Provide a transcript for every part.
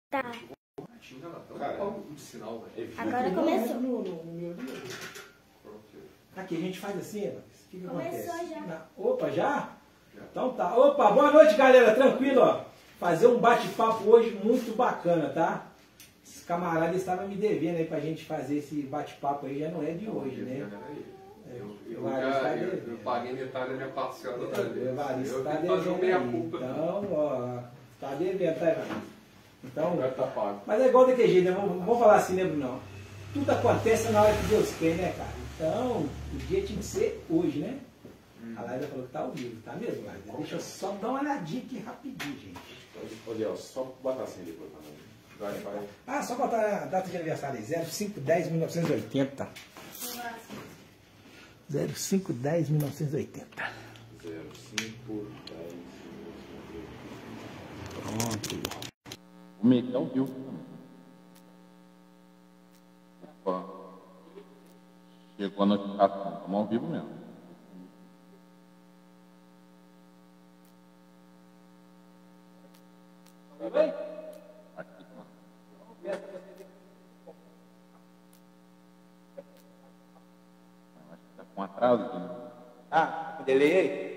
Tá. Agora começou. Aqui a gente faz assim, o que Começou acontece? já. Opa, já? Então tá. Opa, boa noite, galera. Tranquilo, ó. Fazer um bate-papo hoje muito bacana, tá? Os camaradas estavam me devendo aí pra gente fazer esse bate-papo aí, já não é de hoje, né? Eu paguei metade da minha parcela da vez. Eu Tá que fazer meia culpa. Então, ó, tá devendo, tá, Evaristo? Então, Tá pago. mas é igual daquele jeito, né? Vamos falar assim, né, Bruno? Tudo acontece na hora que Deus quer, né, cara? Então, o dia tinha que ser hoje, né? A Laila falou que tá ao vivo, tá mesmo, Laila? Deixa eu só dar uma olhadinha aqui rapidinho, gente. Ô, Léo, só botar assim depois também. Vai. Ah, só botar a data de aniversário aí, 05/10/1980. 05/10/1980. 05/10. Pronto. O Miguel viu. Opa. Chegou a notificação. Estamos ao vivo mesmo. Aqui, tá. Acho que está com atraso aqui, né? Ah, com delay aí?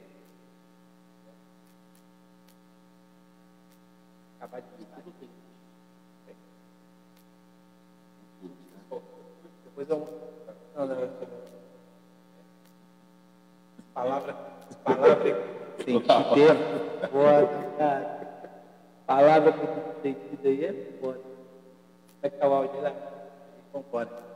Acabar de ligar. Depois eu... Não. Palavra tem que ter foda, cara. Palavra tem que ter aí é foda. Como é que tá o áudio lá? Concorda.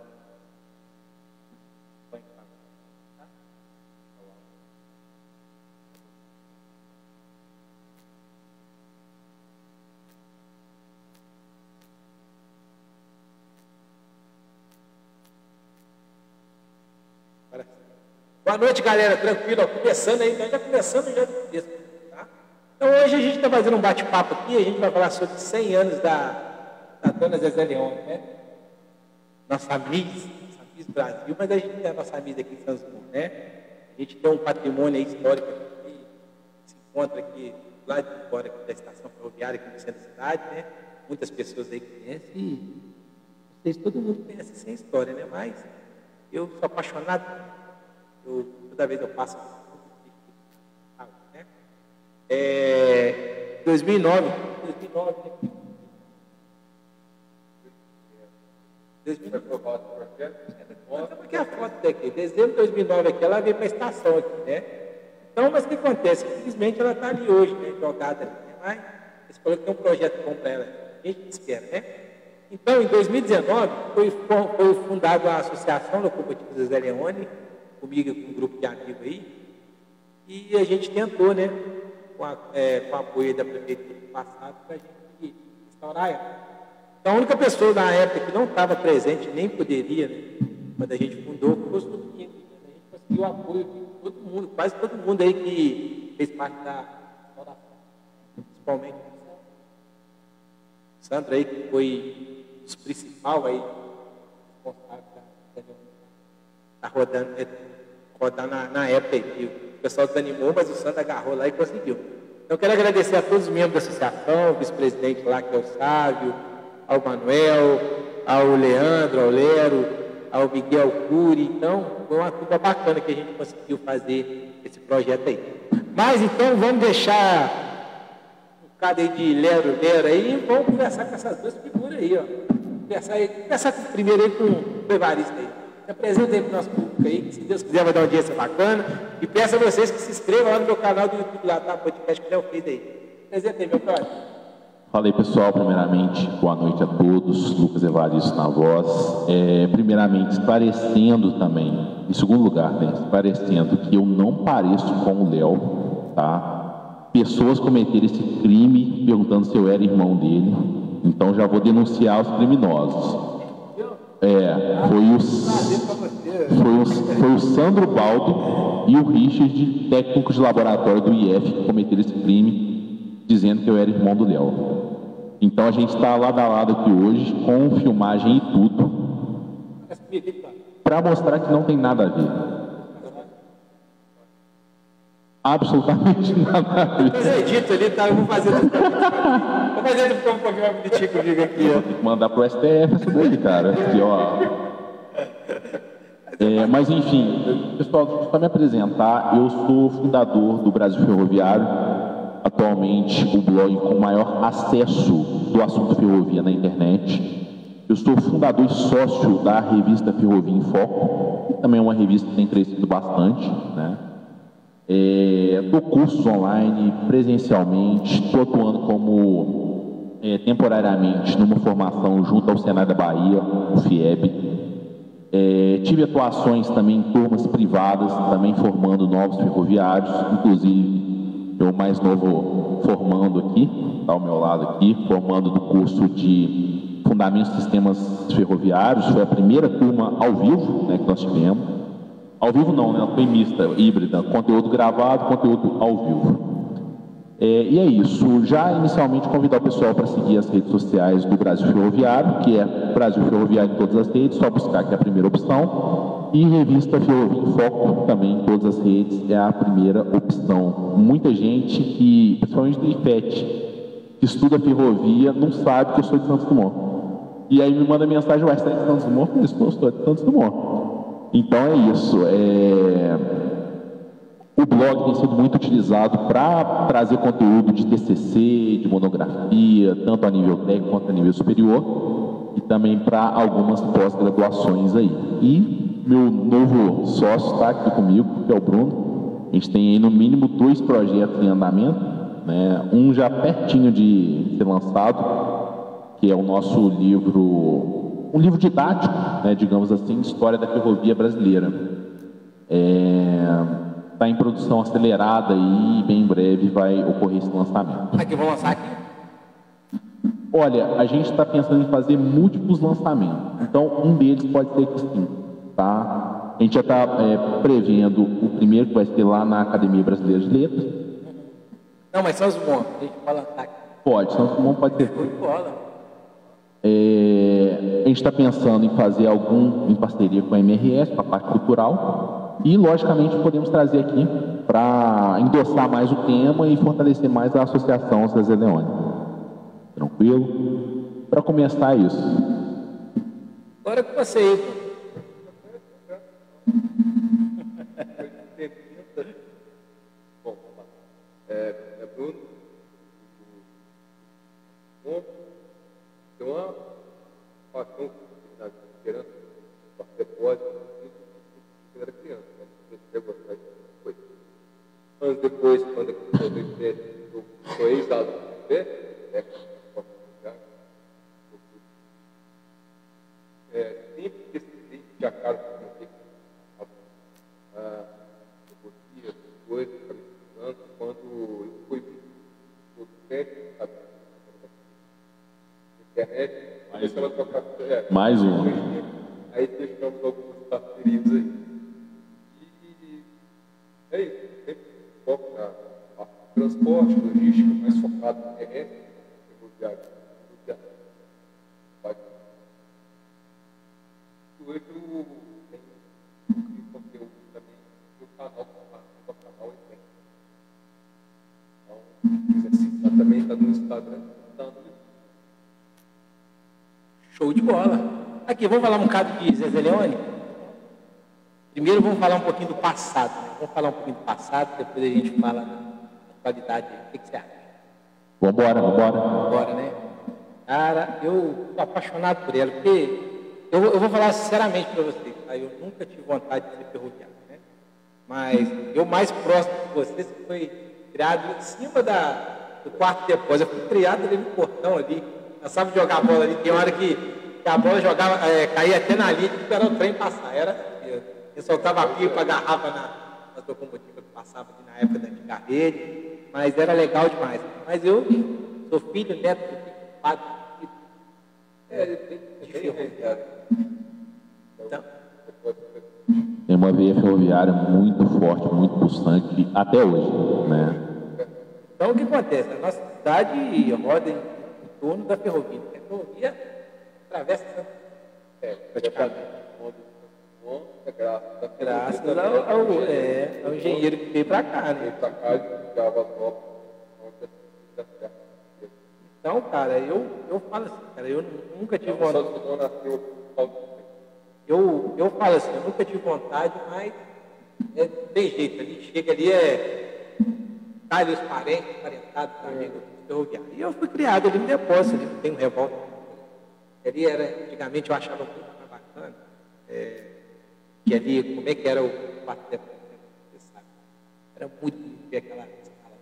Boa noite, galera. Tranquilo, ó, começando aí, já começando já do começo, tá? Então hoje a gente está fazendo um bate-papo aqui, a gente vai falar sobre 100 anos da dona Zezé Leôncio, né? Nossa Miss Brasil, mas a gente é a nossa Miss aqui em Santos Dumont, né? A gente tem um patrimônio aí histórico que se encontra aqui lá de fora aqui da estação ferroviária, aqui no centro da cidade, né? Muitas pessoas aí conhecem e não sei se todo mundo conhece essa história, né? Mas eu sou apaixonado. Toda vez eu passo, né? 2009, né? 2009. Aqui a foto daqui, dezembro de 2009 aqui, ela veio para a estação aqui, né? Então, mas o que acontece? Infelizmente ela está ali hoje, né? Jogada ali, né? Mas eles falou que tem um projeto bom para ela, a gente espera, né? Então, em 2019, foi fundada a Associação Locomotiva Zezé Leôncio, comigo com um grupo de amigos aí, e a gente tentou, né, com o apoio da prefeitura do passado, para a gente restaurar ela. Então, a única pessoa na época que não estava presente, nem poderia, né, quando a gente fundou, foi o Sobrinho. A gente conseguiu o apoio de todo mundo, quase todo mundo aí que fez parte da restauração, principalmente o Sandro aí, que foi os principais aí, responsável da rodando na época aí. O pessoal desanimou, mas o Sandro agarrou lá e conseguiu. Então, eu quero agradecer a todos os membros da associação, o vice-presidente lá, que é o Sávio, ao Manuel, ao Leandro, ao Lero, ao Miguel Cury. Então, foi uma turma bacana que a gente conseguiu fazer esse projeto aí. Mas, então, vamos deixar um bocado aí de Lero aí e vamos conversar com essas duas figuras aí, ó. Conversar primeiro aí com o Evaristo aí. Se apresenta aí para o nosso público aí, que se Deus quiser vai dar uma audiência bacana. E peço a vocês que se inscrevam lá no meu canal do YouTube, lá tá, podcast que o Léo fez aí. Apresenta aí, meu brother. Fala aí, pessoal. Primeiramente, boa noite a todos. Lucas Evaristo na voz. Primeiramente, esclarecendo também, em segundo lugar, né, esclarecendo que eu não pareço com o Léo, tá? Pessoas cometeram esse crime perguntando se eu era irmão dele. Então já vou denunciar os criminosos. Foi o Sandro Baldo e o Richard, técnicos de laboratório do IF, que cometeram esse crime, dizendo que eu era irmão do Léo. Então a gente está lado a lado aqui hoje, com filmagem e tudo, para mostrar que não tem nada a ver. Absolutamente nada a ver. Mas eu edito ali, tá? Eu vou fazer tudo ficar um pouquinho mais bonitinho comigo aqui, ó. Tem que mandar pro STF essa daí, cara. Aqui, ó. Mas enfim, pessoal, para me apresentar, eu sou fundador do Brasil Ferroviário, atualmente o blog com maior acesso do assunto ferrovia na internet. Eu sou fundador e sócio da revista Ferrovia em Foco, que também é uma revista que tem crescido bastante, né? Dou cursos online, presencialmente, estou atuando como temporariamente numa formação junto ao Senado da Bahia, o FIEB. Tive atuações também em turmas privadas, também formando novos ferroviários, inclusive eu mais novo formando aqui, está ao meu lado aqui, formando do curso de Fundamentos de Sistemas Ferroviários. Foi a primeira turma ao vivo, né, que nós tivemos. Ao vivo não, né? Foi mista, híbrida, conteúdo gravado, conteúdo ao vivo. E é isso. Já inicialmente convidar o pessoal para seguir as redes sociais do Brasil Ferroviário, que é Brasil Ferroviário em todas as redes, só buscar que é a primeira opção. E revista Ferrovia em Foco também em todas as redes é a primeira opção. Muita gente que, principalmente do IFET, que estuda ferrovia, não sabe que eu sou de Santos Dumont. E aí me manda mensagem, vai estar de Santos Dumont? Eu sou de Santos Dumont. Então é isso. O blog tem sido muito utilizado para trazer conteúdo de TCC, de monografia, tanto a nível técnico quanto a nível superior, e também para algumas pós-graduações aí. E meu novo sócio está aqui comigo, que é o Bruno. A gente tem aí no mínimo 2 projetos em andamento, né? Um já pertinho de ser lançado, que é o nosso livro, um livro didático, né, digamos assim, História da Ferrovia Brasileira. Está em produção acelerada e bem em breve vai ocorrer esse lançamento. Aqui, vou lançar aqui? Olha, a gente está pensando em fazer múltiplos lançamentos. Então, um deles pode ser que sim, tá? A gente já está prevendo o primeiro que vai ser lá na Academia Brasileira de Letras. Não, mas Santos Dumont, a gente pode lançar aqui. Pode, Santos Dumont pode ser. Foi bola. A gente está pensando em fazer algum em parceria com a MRS, com a parte cultural, e logicamente podemos trazer aqui para endossar mais o tema e fortalecer mais a associação César Leone. Tranquilo? Para começar isso. Agora com você aí. Bom, vamos lá. Bruno. Tem uma paixão na esperança de ser pode quando era criança, né? Eu gostava de coisa. Anos depois, quando eu sou ex-aluno de pé, sempre decidi de acordo com o que eu coisas, estava estudando, quando eu fui para o técnico, sabe? Internet, começando a tocar. Mais um. Aí deixamos alguns parcerias aí. E é isso, sempre foco na transporte, logística, mais focado no terrestre, ferroviário. Hoje eu tenho conteúdo também no canal, no canal e tem. Então, se quiser seguir, também está no Instagram, está no YouTube. Show de bola. Aqui, vamos falar um bocado de Zezé Leone? Primeiro vamos falar um pouquinho do passado, né? Vamos falar um pouquinho do passado, depois a gente fala da atualidade. O que você acha? Vambora. Bora, né? Cara, eu sou apaixonado por ela, porque eu vou falar sinceramente para vocês, tá? Eu nunca tive vontade de ser ferroviário, né? Mas eu mais próximo de vocês foi criado em cima do quarto depósito. Eu fui criado ali no portão ali, cansava de jogar a bola ali, tem hora que a bola jogava, caía até na linha, esperar o trem passar. Eu soltava a pipa, agarrava nas locomotivas que passava ali na época da minha rede, mas era legal demais. Mas eu sou filho, neto, padre, de ferroviário. Então, Tem uma veia ferroviária muito forte, muito pulsante, até hoje, né? então o que acontece? A nossa cidade roda em torno da ferrovia. A ferrovia atravessa praticamente. Nossa, graças ao engenheiro que veio para cá, né? Veio para cá, já as obras. Então, cara, eu falo assim, cara, eu nunca tive vontade. Eu falo assim, eu nunca tive vontade, mas tem jeito, ali chega ali, tá ali os parentes, parentados, amigos ferroviários. E eu fui criado ali no depósito, ali tem um revolta. Ali era, antigamente eu achava muito mais bacana, que ali, como é que era o quartel, você sabe? Era muito bonito ver aquela escala.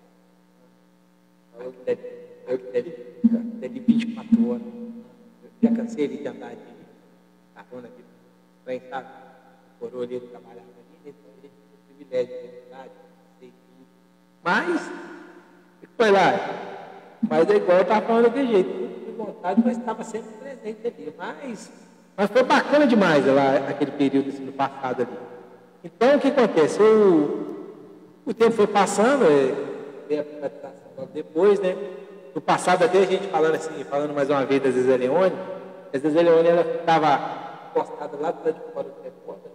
Deve 24 horas. Eu já cansei ali de andar de carona aqui, trem, sabe? O coroa ali trabalhava ali, então ele tinha o privilégio de verdade, mas, foi lá. Mas é igual eu estava falando daquele jeito, muito de vontade, mas estava sempre presente ali. Mas foi bacana demais lá, aquele período assim, no passado ali. Então, o que acontece? O tempo foi passando, veio a privatização logo depois, né? No passado, até a gente falando mais uma vez da Zezé Leone, a Zezé Leone ela ficava postada lá do lado de fora do repórter,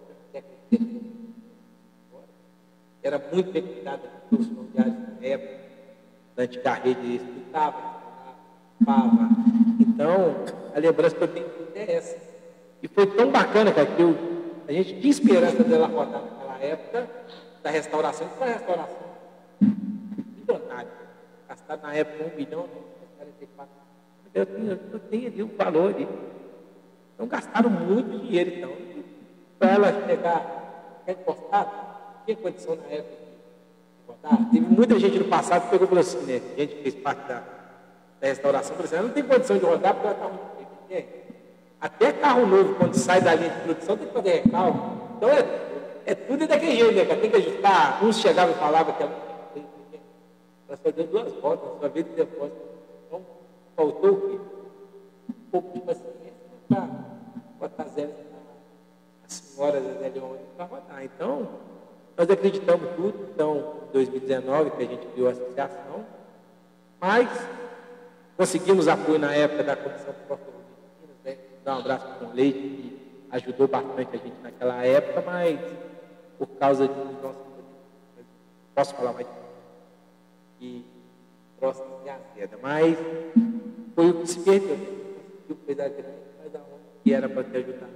era muito bem cuidada pelos familiares da época, da antiga rede, estudava, pava. Então, a lembrança que eu tenho é essa. E foi tão bacana, cara, que a gente tinha esperança dela rodar naquela época da restauração, que foi a restauração milionária. Gastaram na época 1 milhão, 44. Eu tenho ali o valor ali. Então gastaram muito dinheiro, então. Para ela pegar, encostado, tinha condição na época de rodar. Teve muita gente no passado que pegou e falou assim, né? Gente que fez parte da restauração, falou assim, ela não tem condição de rodar porque ela está muito bem. Até carro novo, quando sai da linha de produção, tem que fazer recalque. Então tudo daquele jeito, né? Tem que ajustar. Uns chegavam e falavam que ela só deu 2 voltas, só veio de depósito. Então, faltou o quê? Um pouco de paciência para botar a senhora Zezé Leone para rodar. Então, nós acreditamos tudo. Então, em 2019, que a gente criou a associação, mas conseguimos apoio na época da Comissão Pró-Ferrovia de Minas, né? Dar um abraço para o Leite, que ajudou bastante a gente naquela época, mas por causa de nossa... Posso falar mais que próximo de azeda, mas foi o que se perdeu. Conseguiu cuidar grande, mas aonde que era para te ajudar?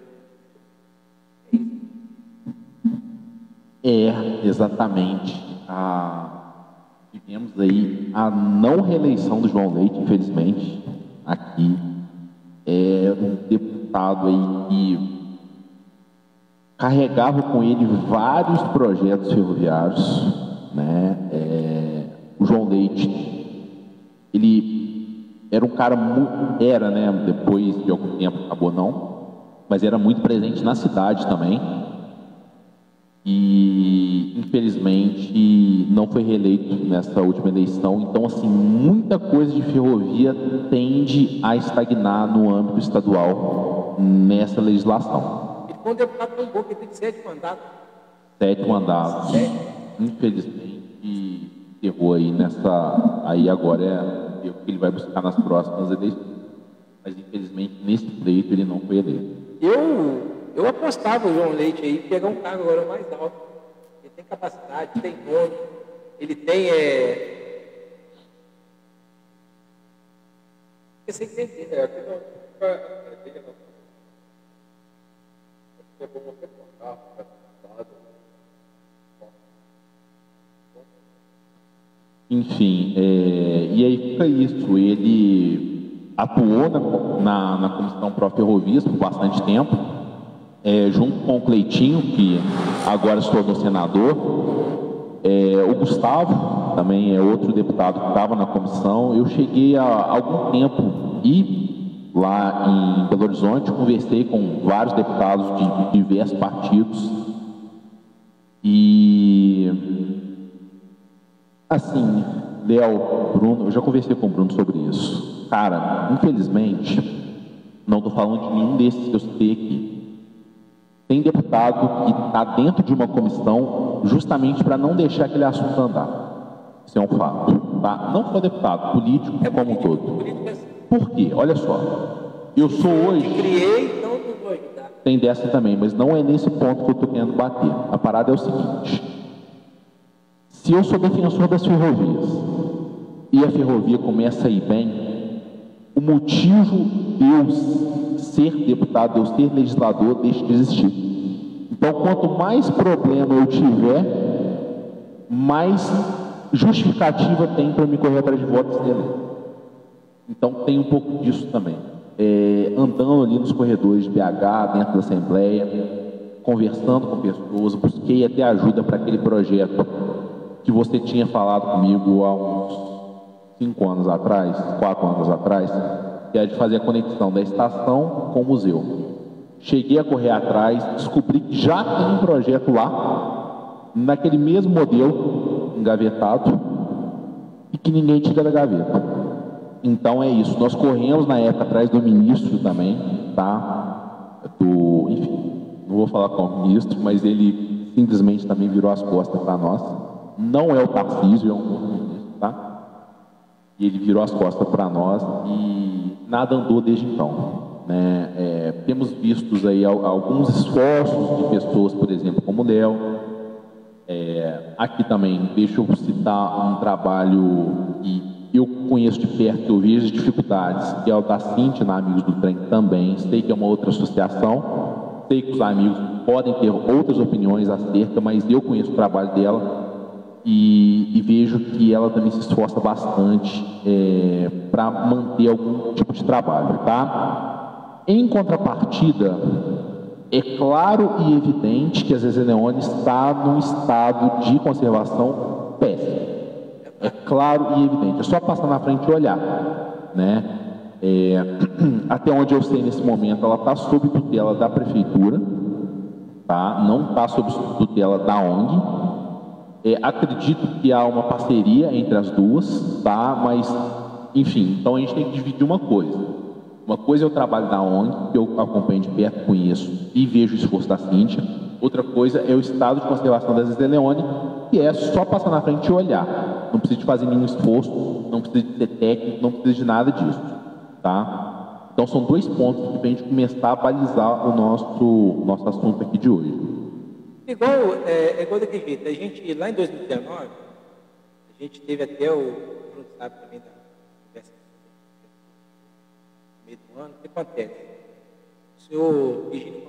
Exatamente. Tivemos aí a não reeleição do João Leite, infelizmente, aqui. É um deputado aí que carregava com ele vários projetos ferroviários, né? O João Leite, ele era um cara né? Depois de algum tempo acabou não, mas era muito presente na cidade também. E infelizmente não foi reeleito nessa última eleição. Então, assim, muita coisa de ferrovia tende a estagnar no âmbito estadual nessa legislação. E com um deputado tão bom que tem 7 mandatos. 7 mandatos. Infelizmente, errou aí nessa. Aí agora é o que ele vai buscar nas próximas eleições. Mas infelizmente nesse pleito ele não foi eleito. Eu apostava o João Leite aí pegar um cargo agora mais alto. Ele tem capacidade, tem nome, ele tem. Você entender. Aqui não. É bom você contar, enfim, e aí fica isso. Ele atuou na Comissão Pró-Ferrovias por bastante tempo, junto com o Cleitinho, que agora se tornou senador. O Gustavo também é outro deputado que estava na comissão. Eu cheguei há algum tempo e lá em Belo Horizonte conversei com vários deputados de diversos partidos e assim, Léo, Bruno, eu já conversei com o Bruno sobre isso. Cara, infelizmente, não estou falando de nenhum desses que eu citei aqui. Tem deputado que está dentro de uma comissão justamente para não deixar aquele assunto andar. Isso é um fato. Tá? Não só deputado, político como um todo. Por quê? Olha só. Eu sou hoje... Criei, então não vou ajudar. tem dessa também, mas não é nesse ponto que eu estou querendo bater. A parada é o seguinte: se eu sou defensor das ferrovias e a ferrovia começa a ir bem, o motivo de eu ser deputado, de eu ser legislador, deixa de existir. Então, quanto mais problema eu tiver, mais justificativa tem para me correr atrás de votos e ser eleito. Então, tem um pouco disso também. Andando ali nos corredores de BH, dentro da Assembleia, conversando com pessoas, busquei até ajuda para aquele projeto que você tinha falado comigo há uns 5 anos atrás, 4 anos atrás, que é de fazer a conexão da estação com o museu. Cheguei a correr atrás, descobri que já tem um projeto lá, naquele mesmo modelo, engavetado, e que ninguém tira da gaveta. Então é isso, nós corremos na época atrás do ministro também, tá? Enfim, não vou falar com o ministro, mas ele simplesmente também virou as costas para nós. Não é o Tarcísio, é um outro ministro, tá? E ele virou as costas para nós e nada andou desde então, né? Temos vistos aí alguns esforços de pessoas, por exemplo, como o Léo. Aqui também, deixa eu citar um trabalho que eu conheço de perto, eu vejo as dificuldades, que é o da Cíntia, na Amigos do Trem também. Sei que é uma outra associação, sei que os amigos podem ter outras opiniões acerca, mas eu conheço o trabalho dela e vejo que ela também se esforça bastante para manter algum tipo de trabalho, tá? Em contrapartida, é claro e evidente que a Zezé Leone está num estado de conservação péssimo. É claro e evidente, é só passar na frente e olhar, né? Até onde eu sei nesse momento, ela está sob tutela da prefeitura, tá? Não está sob tutela da ONG. Acredito que há uma parceria entre as duas, tá? Mas, enfim, então a gente tem que dividir uma coisa. Uma coisa é o trabalho da ONG, que eu acompanho de perto, conheço e vejo o esforço da Cíntia. Outra coisa é o estado de conservação da Zezé Leone, que é só passar na frente e olhar. Não precisa de fazer nenhum esforço, não precisa de ser técnico, não precisa de nada disso, tá? Então são 2 pontos que a gente começar a balizar o nosso assunto aqui de hoje. Igual daquele jeito, a gente, lá em 2019, a gente teve até o Bruno sabe também da conversa no meio do ano. O que acontece? O senhor Virgínio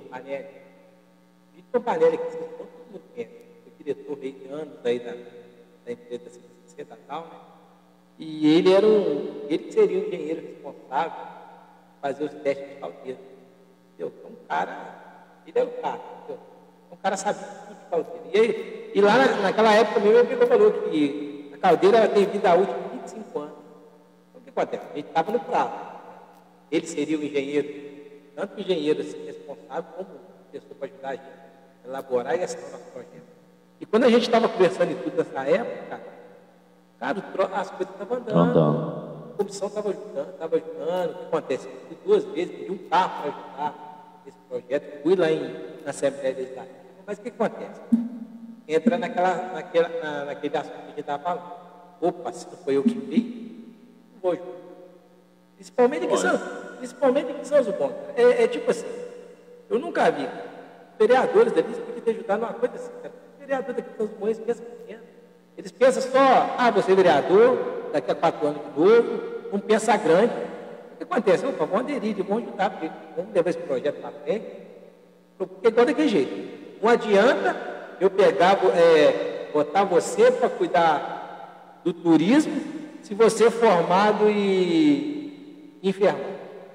Campanelli, que vocês todo mundo conhece, foi diretor de anos aí da empresa da Segurança Estatal, né? E ele que seria o engenheiro responsável por fazer os testes de caldeira. Entendeu? Então, ele era o cara, entendeu? O cara sabia tudo de caldeira. E lá naquela época mesmo, ele falou que a caldeira tem vida útil de 25 anos. Então, o que acontece? A gente estava no prazo. Ele seria o engenheiro, tanto o engenheiro responsável, como a pessoa para ajudar a gente a elaborar e assinar o nosso projeto. E quando a gente estava conversando em tudo nessa época, cara, as coisas estavam andando. A comissão estava ajudando. O que acontece? Eu fui 2 vezes, pedi um carro para ajudar esse projeto, fui lá na Assembleia Legislativa. Mas o que acontece? Entra naquele assunto que a gente estava falando. Opa, se não foi eu que vi, não vou ajudar. Principalmente que são os bons. Tipo assim, eu nunca vi vereadores dali que ter ajudado numa coisa assim, cara. Os vereadores daqui de São João pensam pequeno. Eles pensam só, você é vereador, daqui a 4 anos de novo, não pensa grande. O que acontece? Opa, vamos aderir, vamos ajudar, porque vamos levar esse projeto para frente. Porque igual daquele jeito. Não adianta eu pegar, botar você para cuidar do turismo, se você é formado e enfermado.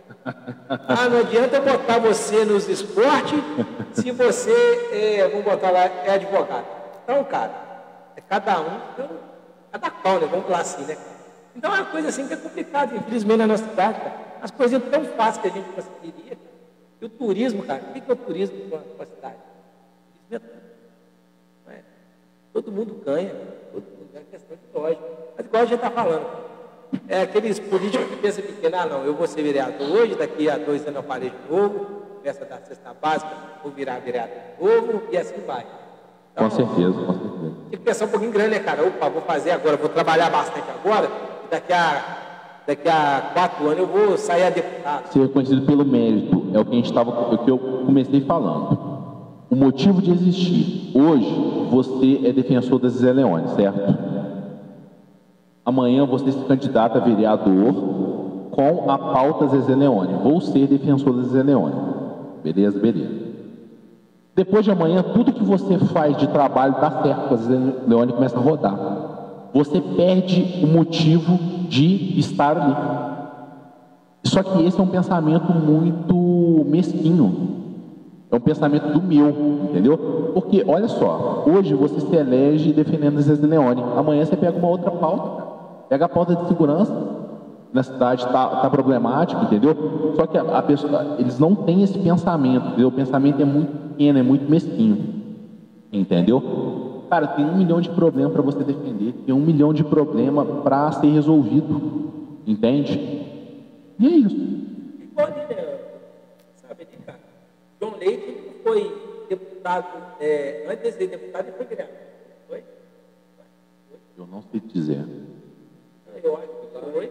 Não adianta botar você nos esportes, se você, vamos botar lá, é advogado. Então, cara, cada qual, né? Vamos falar assim, né? Então é uma coisa assim que é complicada, infelizmente, na nossa cidade, cara. As coisinhas tão fáceis que a gente conseguiria. E o turismo, cara, o que é o turismo para a cidade? O turismo é tudo. Não é? Todo mundo ganha, é questão de lógica. Mas igual a gente está falando, aqueles políticos que pensam pequeno, não, eu vou ser vereador hoje, daqui a 2 anos eu parei de novo, festa da cesta básica, vou virar vereador de novo, e assim vai. Então, com certeza. Tem que pensar um pouquinho grande, né, cara? Opa, vou fazer agora, vou trabalhar bastante agora, e daqui a daqui a 4 anos eu vou sair a deputado. Ser reconhecido pelo mérito é o que eu comecei falando. O motivo de existir. Hoje, você é defensor da Zezé Leone, certo? Amanhã você se candidata a vereador com a pauta Zezé Leone. Vou ser defensor da Zezé Leone. Beleza? Beleza. Depois de amanhã, tudo que você faz de trabalho dá certo, a Zezé Leone começa a rodar. Você perde o motivo de estar ali. Só que esse é um pensamento muito mesquinho. É um pensamento do meu, entendeu? Porque, olha só, hoje você se elege defendendo a Zezé Leone. Amanhã você pega uma outra pauta, cara. Pega a pauta de segurança. Na cidade está problemática, entendeu? Só que a pessoa, eles não têm esse pensamento, entendeu? O pensamento é muito pequeno, é muito mesquinho, entendeu? Cara, tem 1 milhão de problemas para você defender, tem 1 milhão de problemas para ser resolvido, entende? E é isso. Igual ali, né? Sabe ali, cara? João Leite foi deputado, antes de ser deputado, ele foi vereador. Foi? Eu não sei te dizer. Eu acho que foi.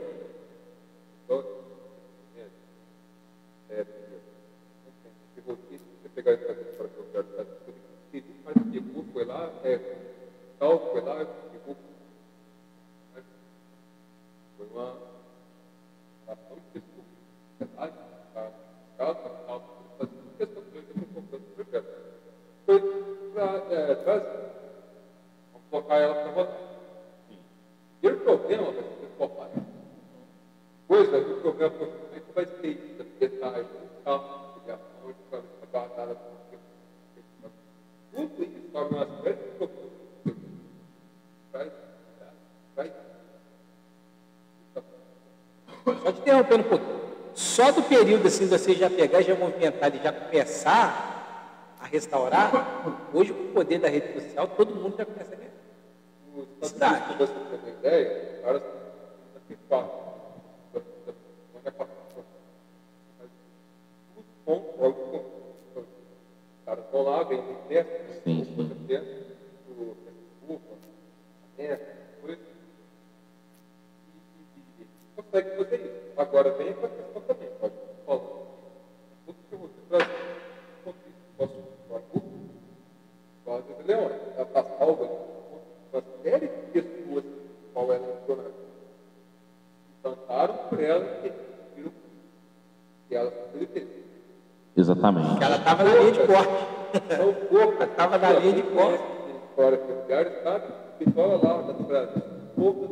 Você pegar essa história que eu quero dar, mas pegou, foi lá, tal, foi lá, pegou. Foi uma ação de pessoa, casa, tal, fazendo questão de importante do projeto. Foi para trazer, vamos colocar ela para rodar. E o problema vai ser desculpado. Coisa, o problema foi que vai ter detalhes, tal, ligação, de forma guardada, tudo isso torna uma série de problemas. Vai. Só te interrompendo um pouquinho. Só do período assim, você já pegar, já movimentar e já começar a restaurar, hoje com o poder da rede social, todo mundo já começa a ver. Cidade. Se você tem uma ideia, os caras aqui falam. Os caras vão lá, vêm de teste, o Facebook, a net, coisa. E consegue fazer isso. Agora vem com a questão também, pode falar. Tudo que você traz, posso falar pode ser Leone. Ela está salva uma série de pessoas qual ela funcionava. Plantaram por ela e viram que ela teve. Exatamente. Ela estava na linha de corte. São poucas. Estava na linha de corte. Fora que lugares, sabe? Vitória lá no Brasil. Poucas.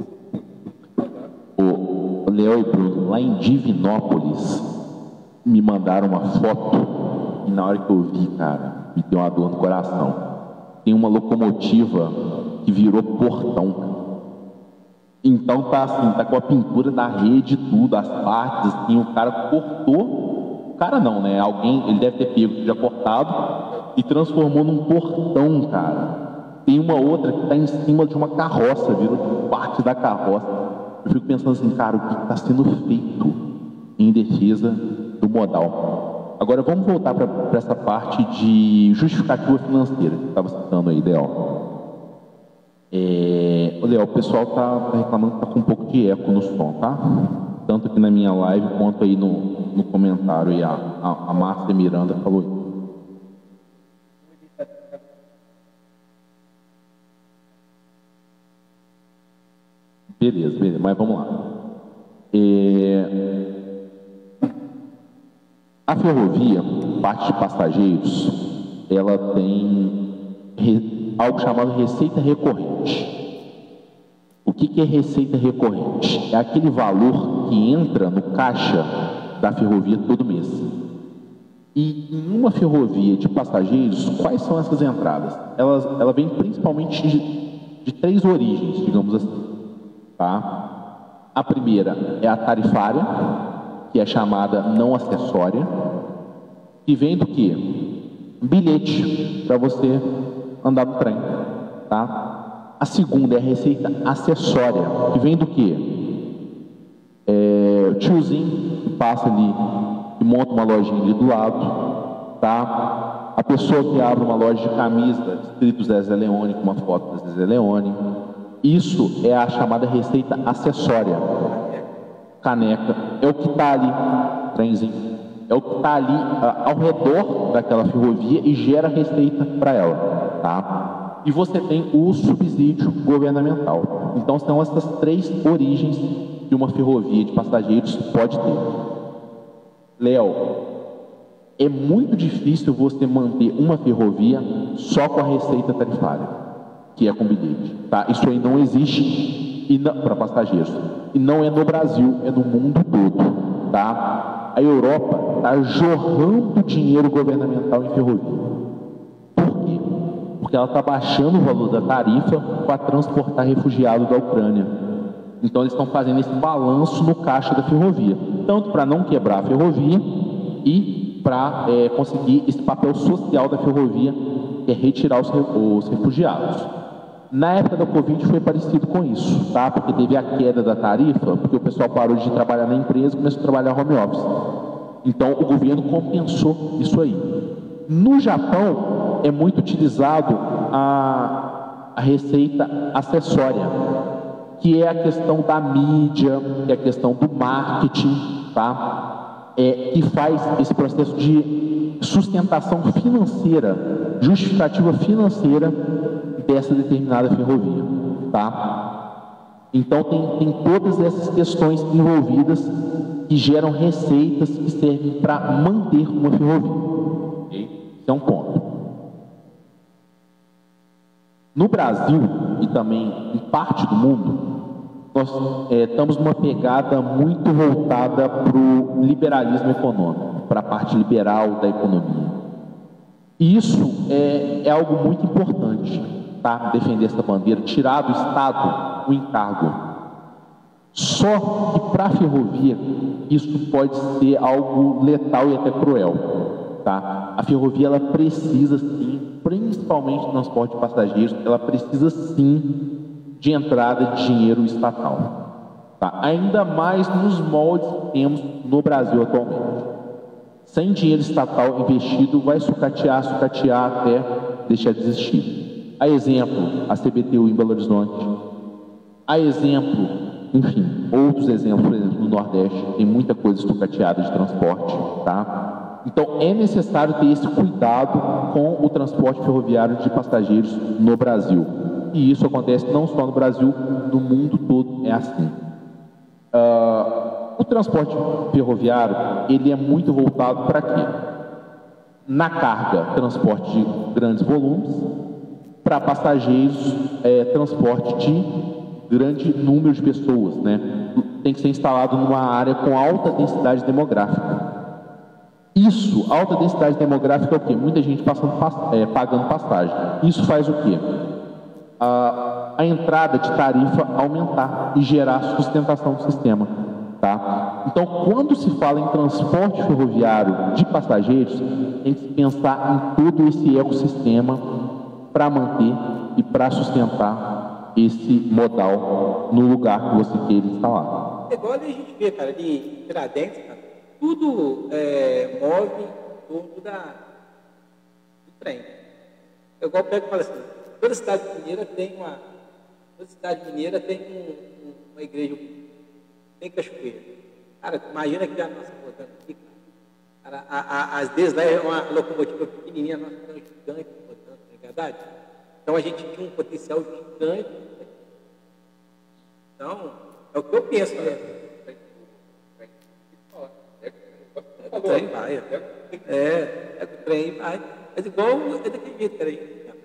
O Léo e Bruno, lá em Divinópolis, me mandaram uma foto e na hora que eu vi, cara, me deu uma dor no coração. Tem uma locomotiva que virou portão. Então tá assim, tá com a pintura da rede, tudo, as partes, assim, o cara cortou. O cara não, né? Alguém, ele deve ter pego já cortado e transformou num portão, cara. Tem uma outra que tá em cima de uma carroça, virou parte da carroça. Eu fico pensando assim, cara, o que está sendo feito em defesa do modal? Agora vamos voltar para essa parte de justificativa financeira que estava citando aí, Léo. Léo, o pessoal está reclamando que está com um pouco de eco no som, tá? Tanto aqui na minha live quanto aí no comentário. E a Márcia Miranda falou isso. Beleza, mas vamos lá. A ferrovia, parte de passageiros, ela tem algo chamado receita recorrente. O que é receita recorrente? É aquele valor que entra no caixa da ferrovia todo mês. E em uma ferrovia de passageiros, quais são essas entradas? Ela vem principalmente de 3 origens, digamos assim. Tá? A primeira é a tarifária, que é chamada não acessória, que vem do que? Bilhete para você andar no trem. Tá? A segunda é a receita acessória, que vem do que? O tiozinho que passa ali e monta uma lojinha ali do lado. Tá? A pessoa que abre uma loja de camisa escrito Zezé Leone, com uma foto da Zezé Leone. Isso é a chamada receita acessória. caneca, é o que está ali, trenzinho, é o que está ali ao redor daquela ferrovia e gera receita para ela, tá? E você tem o subsídio governamental. Então são essas três origens que uma ferrovia de passageiros pode ter. Léo, é muito difícil você manter uma ferrovia só com a receita tarifária, que é com bilhete, tá? Isso aí não existe para passageiros. E não é no Brasil, é no mundo todo, tá? A Europa está jorrando dinheiro governamental em ferrovia. Por quê? Porque ela está baixando o valor da tarifa para transportar refugiados da Ucrânia. Então eles estão fazendo esse balanço no caixa da ferrovia, tanto para não quebrar a ferrovia e para conseguir esse papel social da ferrovia, que é retirar os refugiados. Na época da Covid foi parecido com isso, tá? Porque teve a queda da tarifa, porque o pessoal parou de trabalhar na empresa e começou a trabalhar home office. Então o governo compensou isso aí. No Japão é muito utilizado a receita acessória, que é a questão da mídia, que é a questão do marketing, tá? Que faz esse processo de sustentação financeira, justificativa financeira dessa determinada ferrovia, tá? Então tem todas essas questões envolvidas que geram receitas que servem para manter uma ferrovia. Okay? Esse é um ponto. No Brasil e também em parte do mundo, nós estamos numa pegada muito voltada para o liberalismo econômico, para a parte liberal da economia. E isso é algo muito importante, tá? Defender essa bandeira, tirar do Estado o encargo. Só que para a ferrovia isso pode ser algo letal e até cruel, tá? A ferrovia ela precisa sim, principalmente no transporte de passageiros, ela precisa sim de entrada de dinheiro estatal, tá? Ainda mais nos moldes que temos no Brasil atualmente. Sem dinheiro estatal investido, vai sucatear até deixar de existir. A exemplo, a CBTU em Belo Horizonte. A exemplo, enfim, outros exemplos, por exemplo, no Nordeste, tem muita coisa sucateada de transporte, tá? Então, é necessário ter esse cuidado com o transporte ferroviário de passageiros no Brasil. E isso acontece não só no Brasil, no mundo todo é assim. O transporte ferroviário, ele é muito voltado para quê? Na carga, transporte de grandes volumes, para passageiros, transporte de grande número de pessoas, né? Tem que ser instalado numa área com alta densidade demográfica. Isso, alta densidade demográfica é o quê? Muita gente pagando passagem. Isso faz o quê? A entrada de tarifa aumentar e gerar sustentação do sistema, tá? Então, quando se fala em transporte ferroviário de passageiros, tem que se pensar em todo esse ecossistema para manter e para sustentar esse modal no lugar que você queira instalar. Igual a gente vê, cara, de Tiradentes, cara, tudo move em torno do trem. É igual eu pego e falo assim, toda cidade mineira tem uma igreja, tem cachoeira. Cara, imagina que a nossa botando aqui, cara. Às vezes lá é uma locomotiva pequenininha, a nossa é um gigante botando, não é verdade? Então a gente tinha um potencial gigante. Então, é o que eu penso, né? O trem vai. O trem vai. Mas igual é daquele jeito, cara.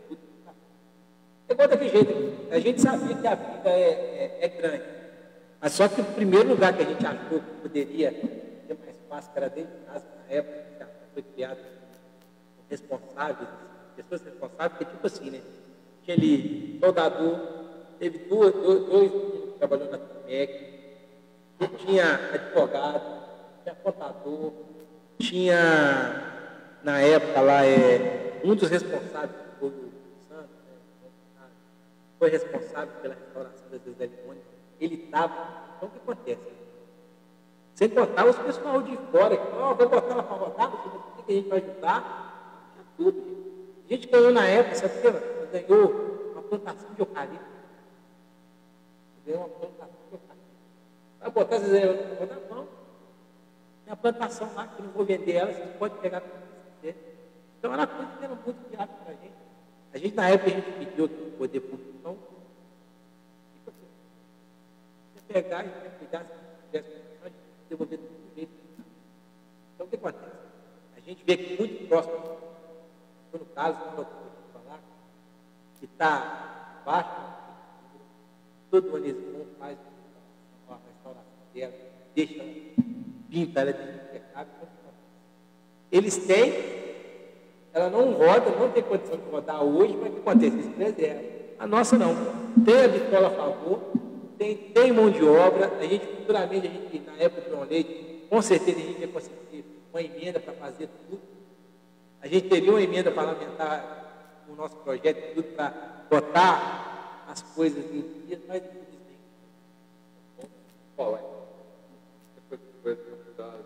É igual daquele jeito. A gente sabia que a vida é grande. Mas só que o primeiro lugar que a gente achou que poderia ter mais espaço, que era dentro de casa, na época, que foi criado responsáveis, pessoas responsáveis, porque tipo assim, né? Aquele soldador, teve dois que trabalhou na FIMEC, tinha advogado, tinha contador, tinha, na época lá, um dos responsáveis, foi o Santos, né, foi responsável pela restauração das cerimônias, ele estava. Então o que acontece? Sem contar os pessoal de fora, que vou botar ela para rodar, não sei o que a gente vai ajudar, tinha tudo. A gente ganhou na época, sabe o que? Ganhou uma plantação de eucalipto. Ganhou uma plantação de eucalipto. Vai botar às vezes eu vou dar mão. Minha plantação lá, que eu não vou vender ela, vocês podem pegar tudo que vocês quiserem. Então era uma coisa que era muito viável para a gente. A gente, na época, a gente pediu o poder público, então, tipo assim, você pegar e cuidar, se tivesse condição, a gente devolver tudo do jeito. Então, o que acontece? A gente vê que muito próximo, no caso, como eu vou falar, que está baixo, todo ano eles vão, faz uma restauração dela, deixa, pinta ela de impecável. Eles têm, ela não roda, não tem condição de rodar hoje, mas o que acontece? Eles preservam. A nossa não. Tem a vitrola a favor, tem mão de obra, a gente futuramente, na época do João Leite, com certeza a gente ia conseguir uma emenda para fazer tudo. A gente teria uma emenda parlamentar no nosso projeto, tudo para botar as coisas em dia, mas infelizmente. Fala, depois que foi deputado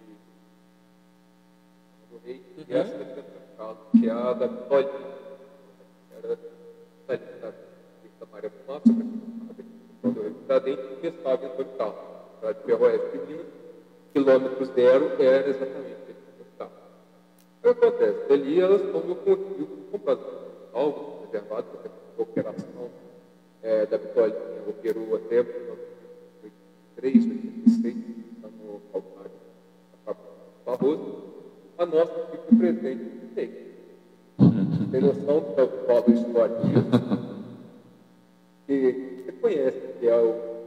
do rei, e essa que é a da Vitória, era da Maria Fumaça, quando eu estava dentro do estado em Antônio a de Ferroeste de Minas, quilômetro zero era exatamente esse estado. O que acontece? Ali elas estão no contigo com algo reservado para a operação da Vitória, que operou até 83, 86, no calcário da Barroso. A nossa fica presente no meio. Tem noção que eu falo a história disso? Que você conhece, que é o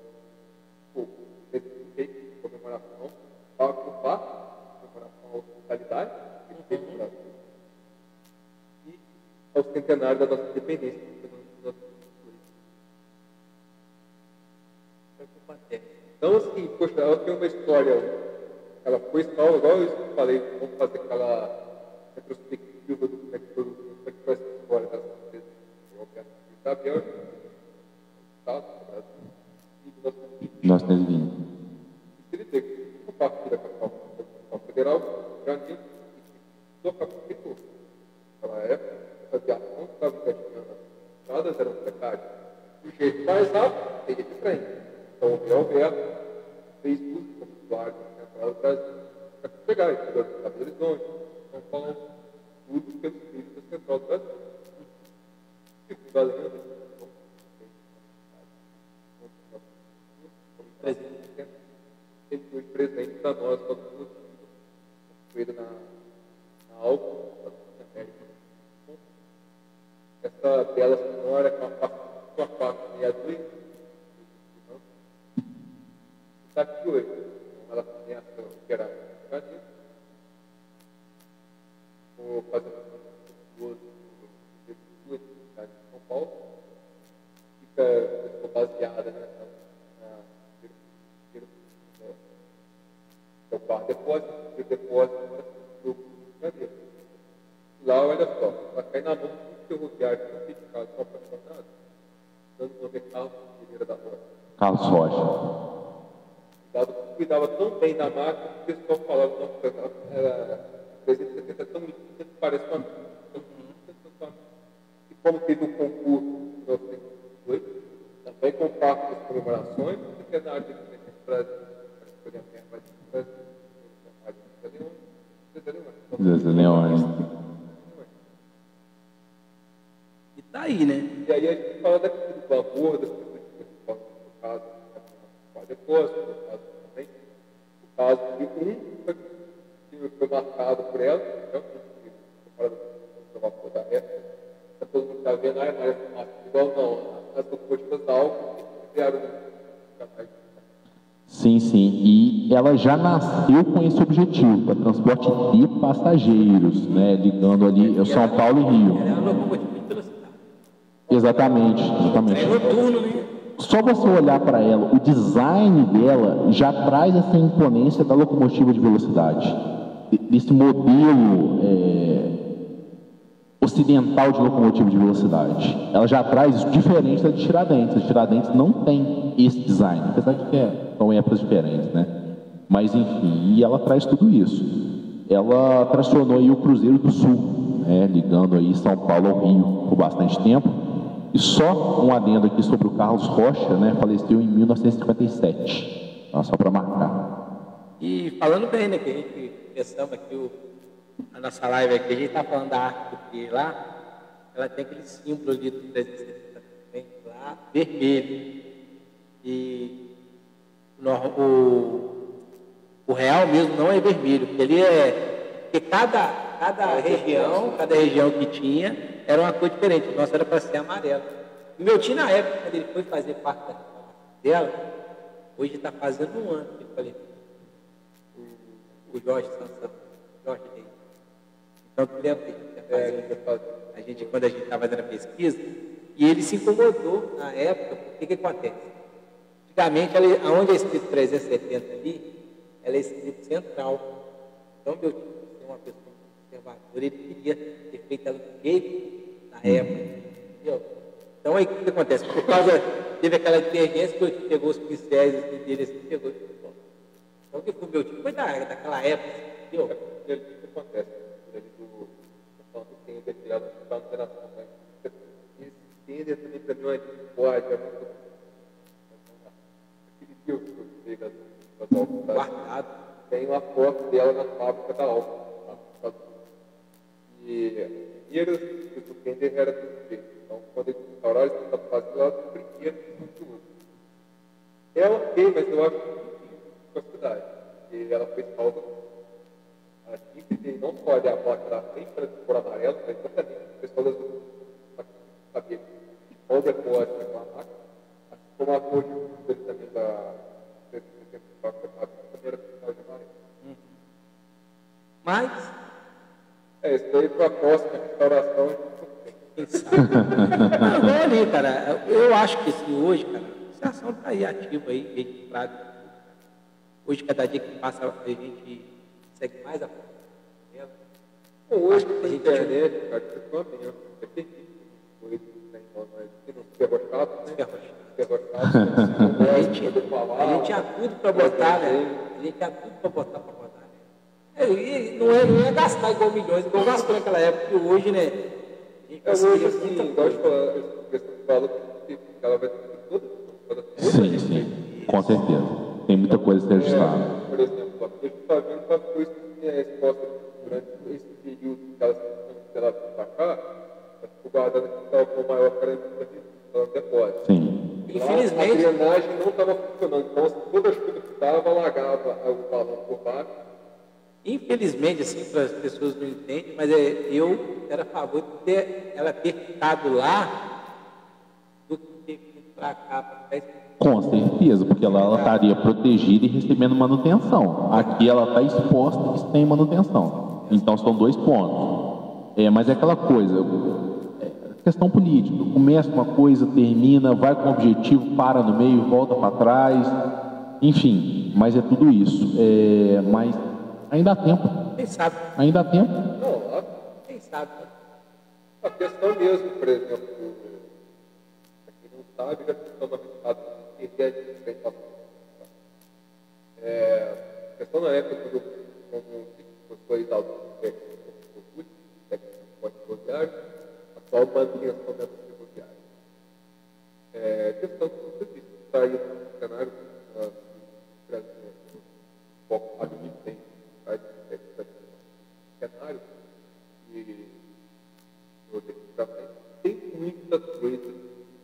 feito de comemoração ao comemoração à hospitalidade, que fez no Brasil, e ao centenário da nossa independência. Então, assim, poxa, ela tem uma história. Ela foi salva, igual eu falei, vamos fazer aquela retrospectiva do como é que foi essa história das empresas de Isabel, nós temos vindo. Se ele tem que compartilhar com a federal, já nem toca com tudo. Naquela época, essa aviação estava engatinhando, as estradas eram precárias. O jeito mais rápido seria de trem. Então, o Alberto fez música popular para o Brasil, para pegar em Belo Horizonte, São Paulo, tudo pelos trilhos da Central do Brasil. Segundo a lenda, ele foi presente para nós, todo mundo, foi ele na Alfa, na América. Essa bela senhora com a faca meia dois, está aqui hoje. Ela tem essa que era vou fazer duas de São Paulo, fica baseada nessa o quarto depósito, o depósito do Rio de Janeiro. Lá, olha só, vai cair na mão do ferroviário certificado com apaixonado, dando nome Carlos Pereira da Rocha. Carlos Rocha. Cuidava tão bem da máquina que o pessoal falava que era 370 tão limpinha que parece uma máquina. E como teve um concurso em 1918, também com parte das comemorações, o centenário de independência do Brasil, Zé Leões. E tá aí, né? E aí a gente fala daquilo do amor, das pessoas que no caso, depois, no caso também, o caso de foi marcado por ela, fora do vapor da época, todo mundo está vendo, igual não, as locomotivas da Alfa criaram Sim, sim. E ela já nasceu com esse objetivo, para transporte de passageiros, né? Ligando ali São Paulo e Rio. Ela é uma locomotiva de velocidade. Exatamente. É noturno, né? Só você olhar para ela, o design dela já traz essa imponência da locomotiva de velocidade, desse modelo ocidental de locomotiva de velocidade. Ela já traz isso diferente da de Tiradentes. A de Tiradentes não tem esse design, apesar de que são épocas diferentes, né? Mas enfim, e ela traz tudo isso. Ela tracionou aí o Cruzeiro do Sul, né? Ligando aí São Paulo ao Rio por bastante tempo. E só um adendo aqui sobre o Carlos Rocha, né? Faleceu em 1957. Só para marcar. E falando bem, né, que a gente pensamos aqui, a nossa live aqui, a gente está falando da arte do P lá, ela tem aquele símbolo ali do 360 lá, vermelho. E o real mesmo não é vermelho, porque ele porque cada região que tinha era uma cor diferente. O nosso era para ser amarelo. E meu tio, na época, quando ele foi fazer parte da dela, hoje está fazendo um ano que eu falei, o Jorge Sansão, Jorge Reis. Então, tu lembra que a gente, quando a gente estava fazendo a pesquisa, e ele se incomodou na época, porque o que acontece? Antigamente, onde é escrito 370 ali, ela é escrito central. Então, meu tio, ser uma pessoa conservadora, ele queria ter feito ela do jeito na época. Entendeu? Então, aí o que acontece? Por causa, teve aquela divergência que eu pegou os pincéis assim, dele, assim, pegou. Então, o que foi meu tio? Foi daquela época, entendeu? O que acontece? Tem retirado da alteração, mas esse também para mim é pode, é muito. Aquele dia que eu fiz guardado, tem uma foto dela na fábrica da Alfa. E eles, o Kender era desse jeito. Então, quando eles restauraram, eles estavam fazendo lá do brinquedo de uso. É ok, mas eu acho que com a cidade. E ela foi salva. Aqui você não só olhar a placa da frente para por amarelo, mas exatamente o pessoal das sabia que obra pode com a máquina, assim como a cor de fundo também da primeira final de amarelo. Mas isso daí para a próxima restauração a gente quem sabe? Agora ali, cara, eu acho que assim, hoje, cara, a associação está aí ativa aí, registrada. Hoje, cada dia que passa, a gente segue mais a fundo. Hoje, a internet, cara, que foi uma benção. É terrível. Foi, não se ferrochado, né? A gente tinha tudo para botar, né? A gente tinha tudo para botar, né? E não é gastar igual milhões, igual gastou naquela época, que hoje, né? Hoje, assim, igual de falar, você falou que ela vai ter tudo. Sim, com certeza. Tem muita coisa registrada. Por exemplo, a gente está vendo para coisas que é exposta durante esse período que ela para cá, ela ficou guardada que estava com maior característica ela até pode. Sim. Infelizmente. A drenagem não estava funcionando, então toda a chuva que estava, alagava o balão por baixo. Infelizmente, assim, para as pessoas não entendem, mas eu era a favor de ela ter ficado lá do que ter vindo para cá, para cá. Com certeza, porque ela estaria protegida e recebendo manutenção. Aqui ela está exposta e sem manutenção. Então são dois pontos. Mas é aquela coisa, questão política. Começa uma coisa, termina, vai com um objetivo, para no meio, volta para trás. Enfim, mas é tudo isso. Mas ainda há tempo. Quem sabe? Ainda há tempo. Não, quem sabe? A questão mesmo, por exemplo, para quem não sabe, já estamos habituados a questão na época, como foi da ferroviário, atual manutenção da ferroviária. Questão que você disse, está aí no cenário brasileiro, um pouco ali tem cenário e tem muita coisa.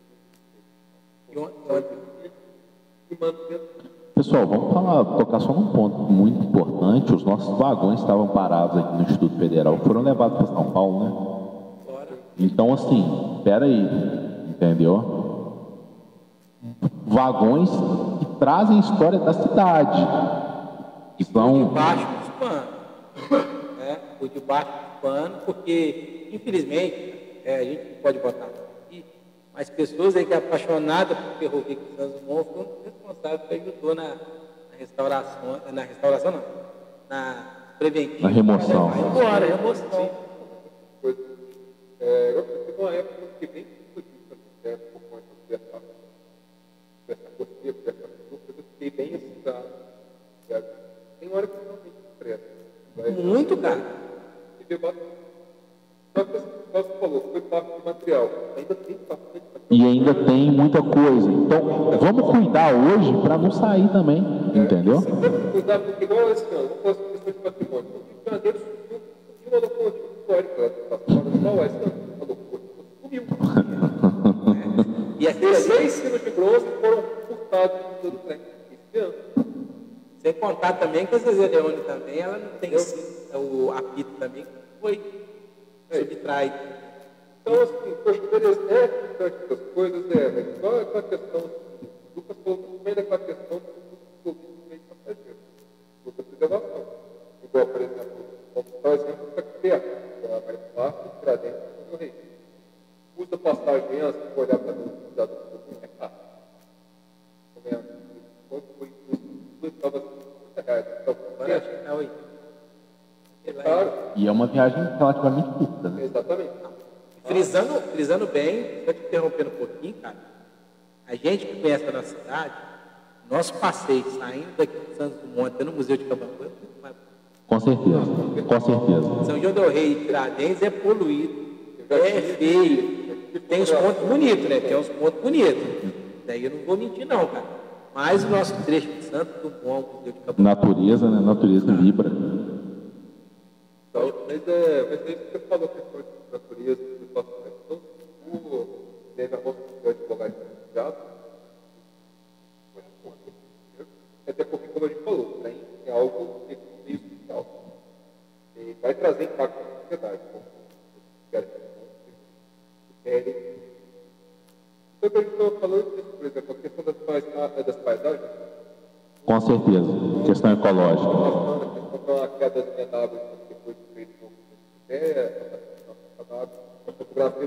Pessoal, vamos tocar só num ponto muito importante. Os nossos vagões estavam parados aqui no Instituto Federal, foram levados para São Paulo, né? Então, assim, espera aí, entendeu? Vagões que trazem a história da cidade. E por debaixo dos panos, né? Por debaixo dos panos, porque, infelizmente, a gente não pode botar aqui, mas pessoas aí que é apaixonadas por ferrovia de Santos Dumont foram responsáveis que ajudou na restauração não, na preventiva. Na remoção. Agora, remoção. Eu tive uma época que bem discutida, né, por conta dessa corrida, dessa luta, eu fiquei bem excitado. Tem hora que realmente estressa. Muito, cara. E debate. Só que você falou, foi parte do material. Ainda tem bastante material. E ainda tem muita coisa. Então, vamos cuidar hoje para não sair também, entendeu? Você tem que cuidar, porque igual esse ano, não posso questão de patrimônio. O Rio de Janeiro subiu uma locomotiva histórica, está fora do mal, esse ano, a locomotiva subiu. E é 16 quilos de bronze foram furtados no do trem. Esse ano. sem contar também que a Zezé Leone também, ela não tem o apito também, que foi subtraído. Então, assim, poxa, beleza, é importante essas coisas, mas só aquela questão, assim, o Lucas falou muito bem daquela questão do meio passageiro, da preservação. Igual, por exemplo, vamos dar um exemplo para criar, a Maria Plástico, Tiradentes e o Rei. Usa passagem antes, se for olhar para o cuidado do pouquinho, é caro. Quanto foi isso? Estava R$50. Agora acho que está 8. É caro. E é uma viagem relativamente curta, né? Exatamente. Frisando bem, só te interrompendo um pouquinho, cara, a gente que conhece a nossa cidade, nosso passeio saindo daqui de Santos Dumont até no Museu de Cabangu é muito mais. Com certeza, com certeza. São João del Rei e Tiradentes é poluído, é feio, tem uns pontos bonitos, né? Tem uns pontos bonitos. Daí eu não vou mentir não, cara. Mas o nosso trecho de Santos Dumont, o Museu de Cabangu. Natureza, né? Natureza vibra. Então, mas é isso que você falou, questão de natureza, de situações. Então, teve a moça que foi advogado de teatro, até porque, como a gente falou, o trem é algo meio social. E vai trazer impacto na sociedade. Como querem. Então, que a gente estava falando disso, por exemplo, a questão das paisagens. Com certeza. Questão ecológica. A questão da queda da linha d'água que foi feito no a fotografia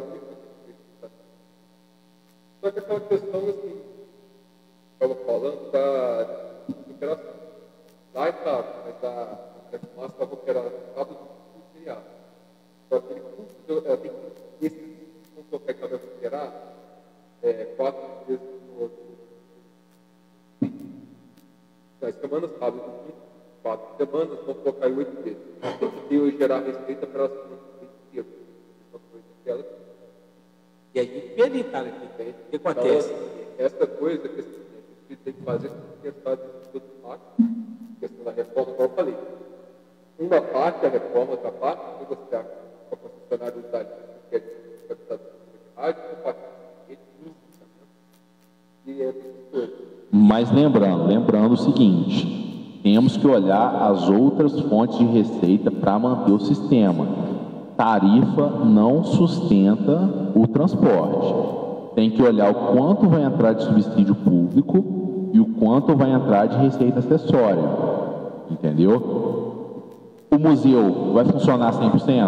só que aquela questão assim, estava falando da recuperação. Lá está, mas a fumaça estava que era sábado do feriado. Então aquele custo, tem que esse não consegue saber recuperar 4 vezes no nas semanas sábado, 4 semanas, vão colocar 8 vezes. Tem que ter e gerar receita para elas inteiro. E a gente vê ali, cara, o que acontece? Então, essa coisa que a gente tem que fazer, tem que pensar em todas as partes, questão da reforma, como eu falei. Uma parte é a reforma, outra parte é negociar com a concessionária usar que é de rádio, outra parte e é coisa. Mas lembrando o seguinte, temos que olhar as outras fontes de receita para manter o sistema. Tarifa não sustenta o transporte. Tem que olhar o quanto vai entrar de subsídio público e o quanto vai entrar de receita acessória. Entendeu? O museu vai funcionar 100%?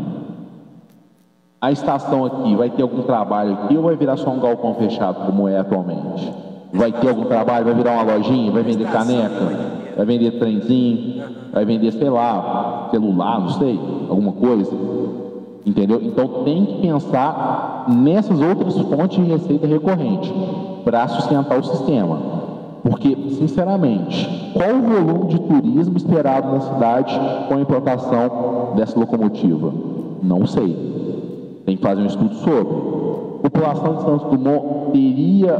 A estação aqui vai ter algum trabalho aqui ou vai virar só um galpão fechado como é atualmente? Vai ter algum trabalho? Vai virar uma lojinha? Vai vender caneca? Vai vender trenzinho? Vai vender, sei lá, celular, não sei, alguma coisa? Entendeu? Então tem que pensar nessas outras fontes de receita recorrente para sustentar o sistema. Porque, sinceramente, qual o volume de turismo esperado na cidade com a implantação dessa locomotiva? Não sei. Tem que fazer um estudo sobre. A população de Santos Dumont teria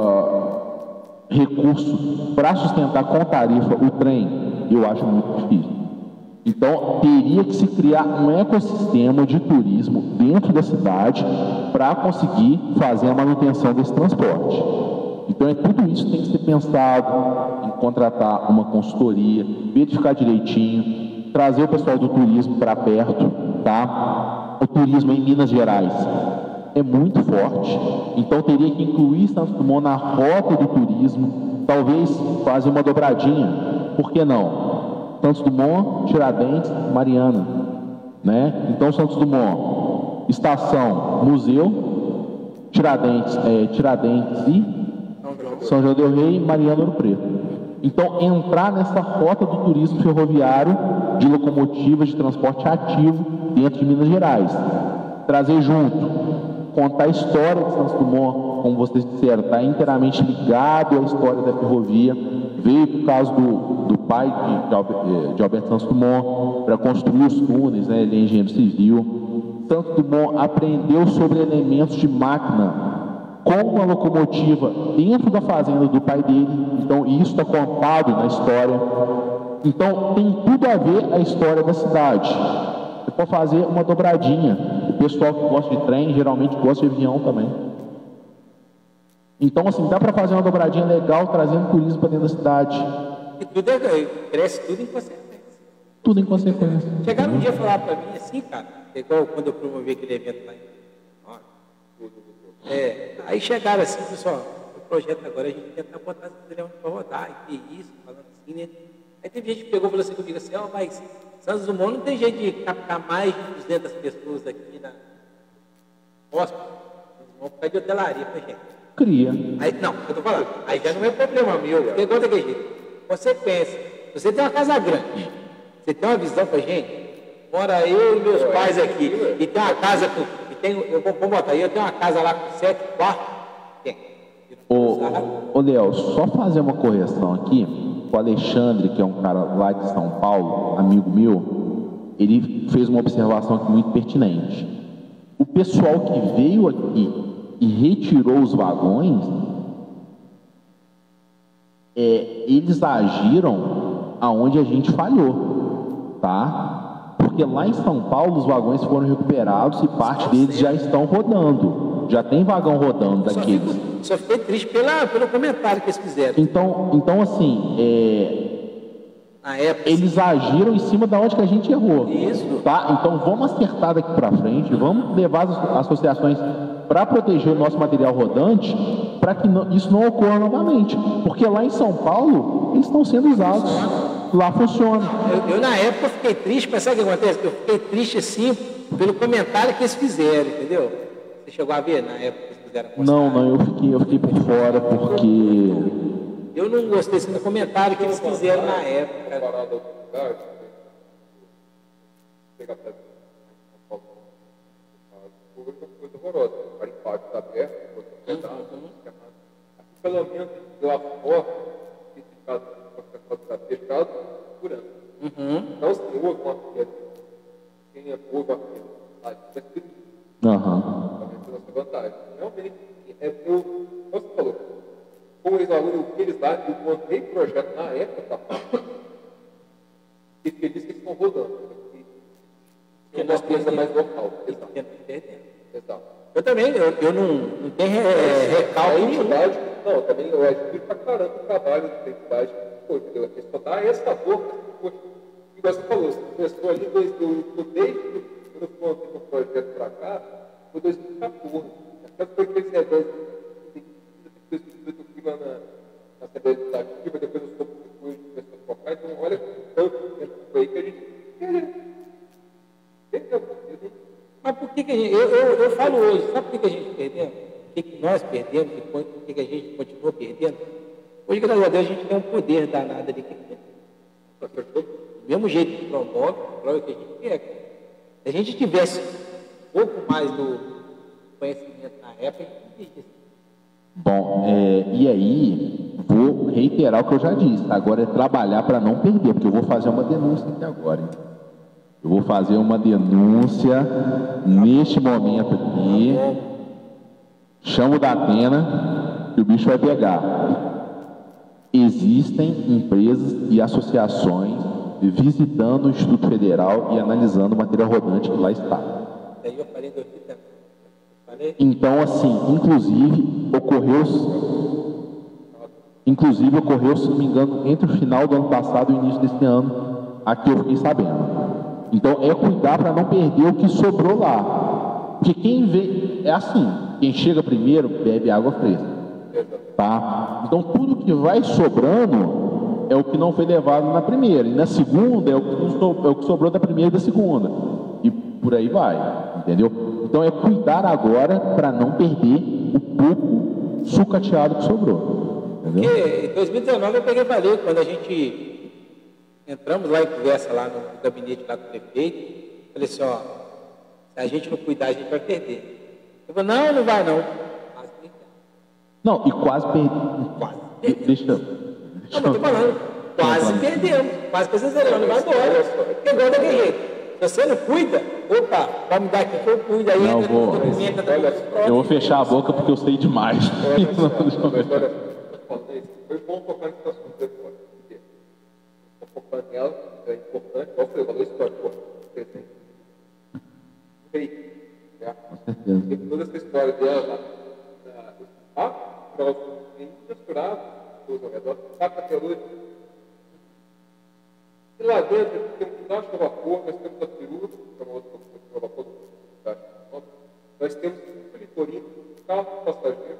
recurso para sustentar com tarifa o trem? Eu acho muito difícil. Então, teria que se criar um ecossistema de turismo dentro da cidade para conseguir fazer a manutenção desse transporte. Então, tudo isso tem que ser pensado em contratar uma consultoria, verificar direitinho, trazer o pessoal do turismo para perto, tá? O turismo em Minas Gerais é muito forte, então teria que incluir Santos Dumont na rota do turismo, talvez fazer uma dobradinha, por que não? Santos Dumont, Tiradentes, Mariana, né? Então Santos Dumont, estação, museu, Tiradentes e São João del Rei, Mariana, Ouro Preto. Então entrar nessa rota do turismo ferroviário de locomotivas de transporte ativo dentro de Minas Gerais, trazer junto, contar a história de Santos Dumont, como vocês disseram, está inteiramente ligado à história da ferrovia. Veio por causa do pai de Alberto Santos Dumont para construir os túneis, né? Ele é engenheiro civil. Santos Dumont aprendeu sobre elementos de máquina com uma locomotiva dentro da fazenda do pai dele. Então, isso está contado na história. Então, tem tudo a ver a história da cidade. Você pode fazer uma dobradinha. O pessoal que gosta de trem, geralmente gosta de avião também. Então, assim, dá para fazer uma dobradinha legal, trazendo turismo para dentro da cidade. E tudo cresce tudo em consequência. Tudo em consequência. Chegaram um dia a falar para mim assim, cara, igual quando eu promovi aquele evento lá em... aí chegaram assim, pessoal, o projeto agora a gente tentar botar esse leão para rodar, e que isso, falando assim, né? Aí teve gente que pegou e falou assim comigo assim, mas Santos Dumont não tem jeito de captar mais de 200 pessoas aqui na hóspede. Santos Dumont por causa de hotelaria pra gente. Cria. Aí, não, eu tô falando, aí já não é problema meu, porque conta que jeito. Você pensa, você tem uma casa grande, você tem uma visão pra gente, mora eu e meus pais aqui, e tem uma casa com, eu vou botar aí, eu tenho uma casa lá com 7 quartos, tem. Ô Léo, só fazer uma correção aqui, o Alexandre, que é um cara lá de São Paulo, amigo meu, ele fez uma observação aqui muito pertinente. O pessoal que veio aqui e retirou os vagões, eles agiram aonde a gente falhou, tá? Porque lá em São Paulo os vagões foram recuperados e parte deles já estão rodando, já tem vagão rodando daqueles. Só fiquei triste pelo comentário que eles fizeram. Então assim, na época, eles agiram em cima da onde que a gente errou. Isso. Tá? Então vamos acertar daqui para frente, vamos levar as associações para proteger o nosso material rodante, para que isso não ocorra novamente. Porque lá em São Paulo, eles estão sendo usados. Lá funciona. Eu na época fiquei triste, mas sabe o que acontece? Eu fiquei triste assim pelo comentário que eles fizeram, entendeu? Você chegou a ver na época que eles fizeram? Não, eu fiquei por fora porque... Eu não gostei assim do comentário que eles fizeram na época. Pegar para coisa horrorosa. O impacto está aberto, pelo menos lá fora, esse caso está fechado, curando. Então, se houve uma queda, quem é houve uma queda, vai ser nossa vantagem. Realmente, como você falou, como eles alunos, o que eles lá, eu montei projeto na época, e feliz que eles estão rodando. É uma coisa mais local. Exato. Eu também, eu não tenho recalque. Não, também eu admiro pra caramba o trabalho da entidade. Entendeu? É só dar essa boca. Igual você falou, você começou ali desde quando eu montei o projeto pra cá, foi 2014. Até foi que esse evento, eu fui lá na Assembleia Legislativa, depois eu soube que depois começou a focar, então olha tanto tempo foi aí que a gente Mas por que a gente... Eu falo hoje, sabe por que a gente perdeu? Por que nós perdemos e por que a gente continua perdendo? Hoje, graças a Deus, a gente tem um poder danado ali. Do mesmo jeito que promove que a gente quer. Se a gente tivesse um pouco mais do conhecimento na época, a gente não. Bom, e aí, vou reiterar o que eu já disse. Agora é trabalhar para não perder, porque eu vou fazer uma denúncia aqui agora, hein? Eu vou fazer uma denúncia neste momento aqui. Chamo da Atena, que o bicho vai pegar. Existem empresas e associações visitando o Instituto Federal e analisando o material rodante que lá está. Então, assim, inclusive ocorreu, se não me engano, entre o final do ano passado e o início desse ano, aqui eu fiquei sabendo. Então, é cuidar para não perder o que sobrou lá. Porque quem vê, é assim, quem chega primeiro bebe água fresca. Tá? Então, tudo que vai sobrando é o que não foi levado na primeira. E na segunda é o que sobrou da primeira e da segunda. E por aí vai, entendeu? Então, é cuidar agora para não perder o pouco sucateado que sobrou. Entendeu? Porque em 2019 eu peguei e falei, quando a gente... Entramos lá em conversa lá no gabinete lá do prefeito, falei assim, ó, se a gente não cuidar, a gente vai perder. Ele falou, não vai não. Quase perdeu. Não, e quase perdeu. Quase perdeu. Deixa eu tô falando, quase perdemos. Quase que você não vai embora. Porque igual daquele jeito. Se você não cuida, Opa, pode me dar aqui que eu cuido. Aí Não, entra vou. no documento, Eu vou fechar a boca porque eu sei demais. Mas olha, foi bom focar nesse assunto depois. Porque focar nela é importante, igual eu falei, o valor histórico. Presente. Tem toda essa história dela lá. Para os misturados, os ao redor, sabe até hoje. E lá dentro, temos que dar a vapor, nós temos a peruca, que é uma outra coisa que vapor, nós temos o litorino, carro passageiro,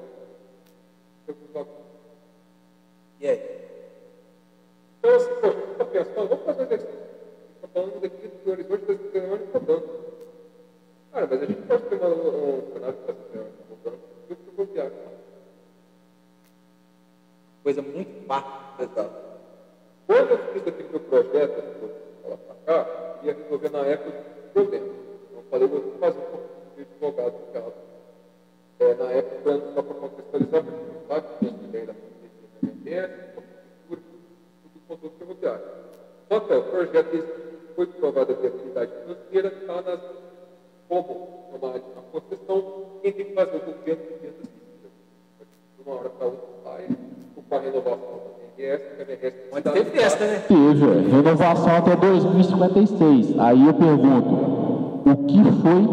E aí? então, assim, poxa, a gente está pensando, vamos fazer um exercício. Está falando daqui do horizonte das reuniões rodando. Cara, mas a gente pode ter um cenário que está rodando, e o que eu viajo. Coisa muito fácil. Exato. Quando eu fiz aquele meu projeto, lá para cá, eu ia resolver na época do problema. Eu falei, vou fazer um pouco de advogado no caso. Na época, só para contextualizar, porque não sabe, tinha essa ideia da política, tudo controle ferroviário. Só que o projeto foi provado a viabilidade financeira, está nas como na concessão, quem tem que fazer o governo de de uma hora para outra sai, com a renovação da RS, que a RS Pode ter festa, né? Teve, renovação até 2056. Aí eu pergunto, o que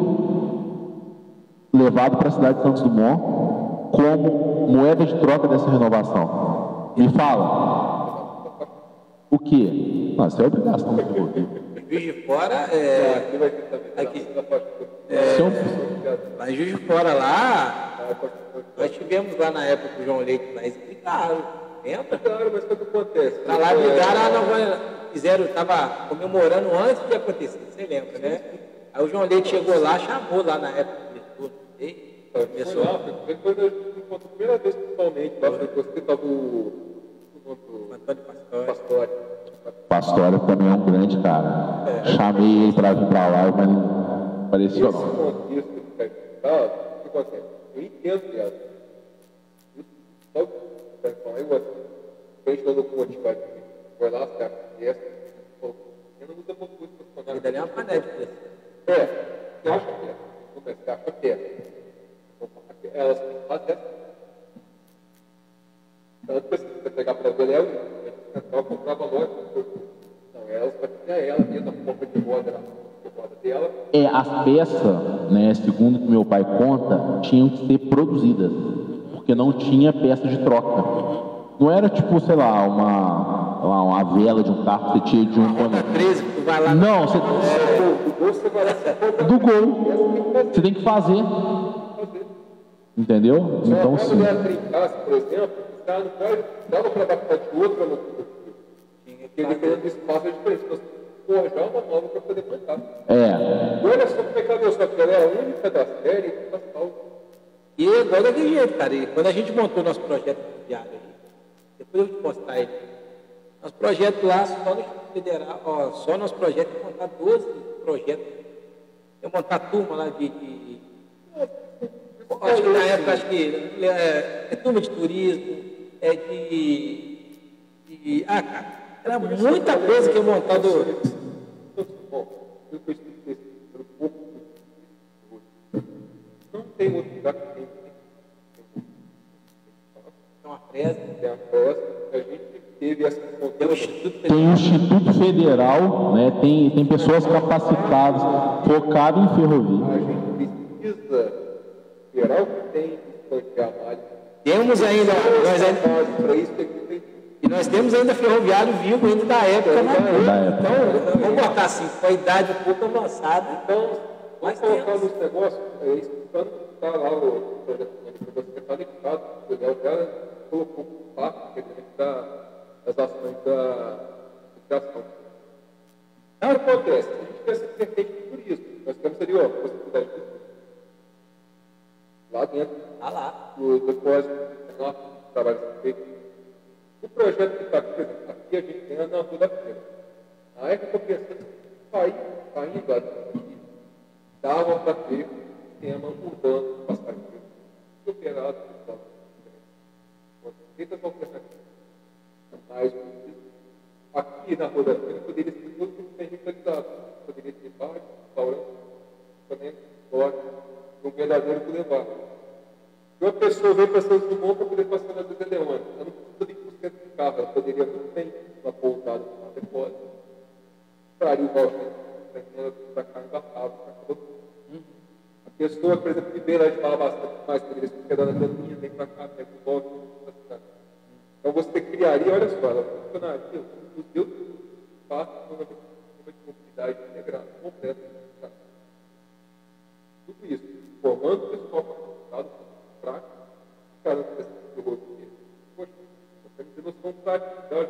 foi levado para a cidade de Santos Dumont como moeda de troca dessa renovação? Me fala. O quê? Não, isso é obrigação do governo. Juiz de Fora, aqui vai ter também. aqui. Se eu- Lá em Juiz de Fora, lá, nós tivemos lá na época o João Leite, lá eles brigaram, lembra? Claro, mas o que acontece? Pra lá brigaram, fizeram, estava comemorando antes de acontecer, você lembra, né? Aí o João Leite chegou lá, chamou lá na época do diretor, começou. Foi quando a gente encontrou a primeira vez pessoalmente, lá foi você estava o Antônio Pastore. Pastore. Pastora também é um grande cara. Chamei ele para vir para lá, mas não apareceu Esse não. contexto que está explicado, o que acontece? Eu entendo que é só que eu assim, a gente não locomotiva aqui, foi lá, cara, e essa, eu não uso muito coisa para Ele ali é uma panela de preço. você acha que é? Você acha que é? Elas fazem essa. Tanto que você pegar para ver ela, a central comprava loja. Não, elas vai criar ela mesmo, a compra de roda dela. As peças, né, segundo que meu pai conta, tinham que ser produzidas, porque não tinha peça de troca. Não era tipo, sei lá, uma vela de um carro que você tira de um Conta 13, tu vai lá. Não, você... Do gol você vai lá e compra. do gol. Você tem que fazer. Entendeu? Então, Quando sim. ela trincasse, por exemplo, o cara não pode dar para adaptar de outra locomotiva. Porque dependendo do espaço é diferente. Então, você tem que forjar uma nova para poder montar. É. Olha só como é que ela só que ela é a única da série que faz falta. E igual daquele jeito, cara. E quando a gente montou nosso projeto diário aí, depois eu vou te mostrar ele. Nosso projeto lá, só no Instituto Federal, só nosso projeto é montar 12 projetos. É montar turma lá acho que na época, é turma de turismo, cara, era muita coisa que eu montado. Bom, eu expliquei pelo pouco não tem outro lugar que tem. É uma fresa, Tem a pressa, a gente teve essa tem o Instituto Tem um Instituto Federal, né? Tem pessoas capacitadas, focadas em ferrovia. A gente precisa geral que tem banquear malha. Temos ainda, Para isso tem que ter. e nós temos ainda ferroviário vivo ainda da época, né? Da época. Então, vamos botar assim, com a idade um pouco avançada. Então, Mas vamos colocar temos. nos negócios, explicando que está lá o projeto que você está ligado, o Léo já colocou o parque, que ele dá as ações da educação. Então, o que acontece? A gente tem essa vertente de turismo. Nós temos ali, ó, possibilidade de turismo. Lá dentro Tá lá. do depósito, nosso trabalho feito. O projeto que está aqui, por exemplo, aqui a gente tem na Rua da Feira. Na época eu estou pensando que saindo aqui, dava para ter sistema urbano passageiro, operado por muitas alternativas. Mas aqui na Rua da Feira poderia ser tudo bem revitalizado. Poderia ter bares, restaurantes, Brigadeiro para levar. Se uma pessoa veio para Santos Dumont para poder passar na Zé Leone, ela não precisa de 100% de carro, ela poderia muito bem estar pousada no depósito, traria o voucher para cá embarcado, a pessoa, por exemplo, que veio lá de falar bastante mais, poderia se quedar na caminha, vem para cá, pega o voucher para cidade. Então você criaria, olha só, ela funcionaria, os seus passos numa comunidade integrada, completa. Tudo isso, formando o pessoal capacitado, prático, cara, não precisa de rodovia. Poxa, você tem noção prática,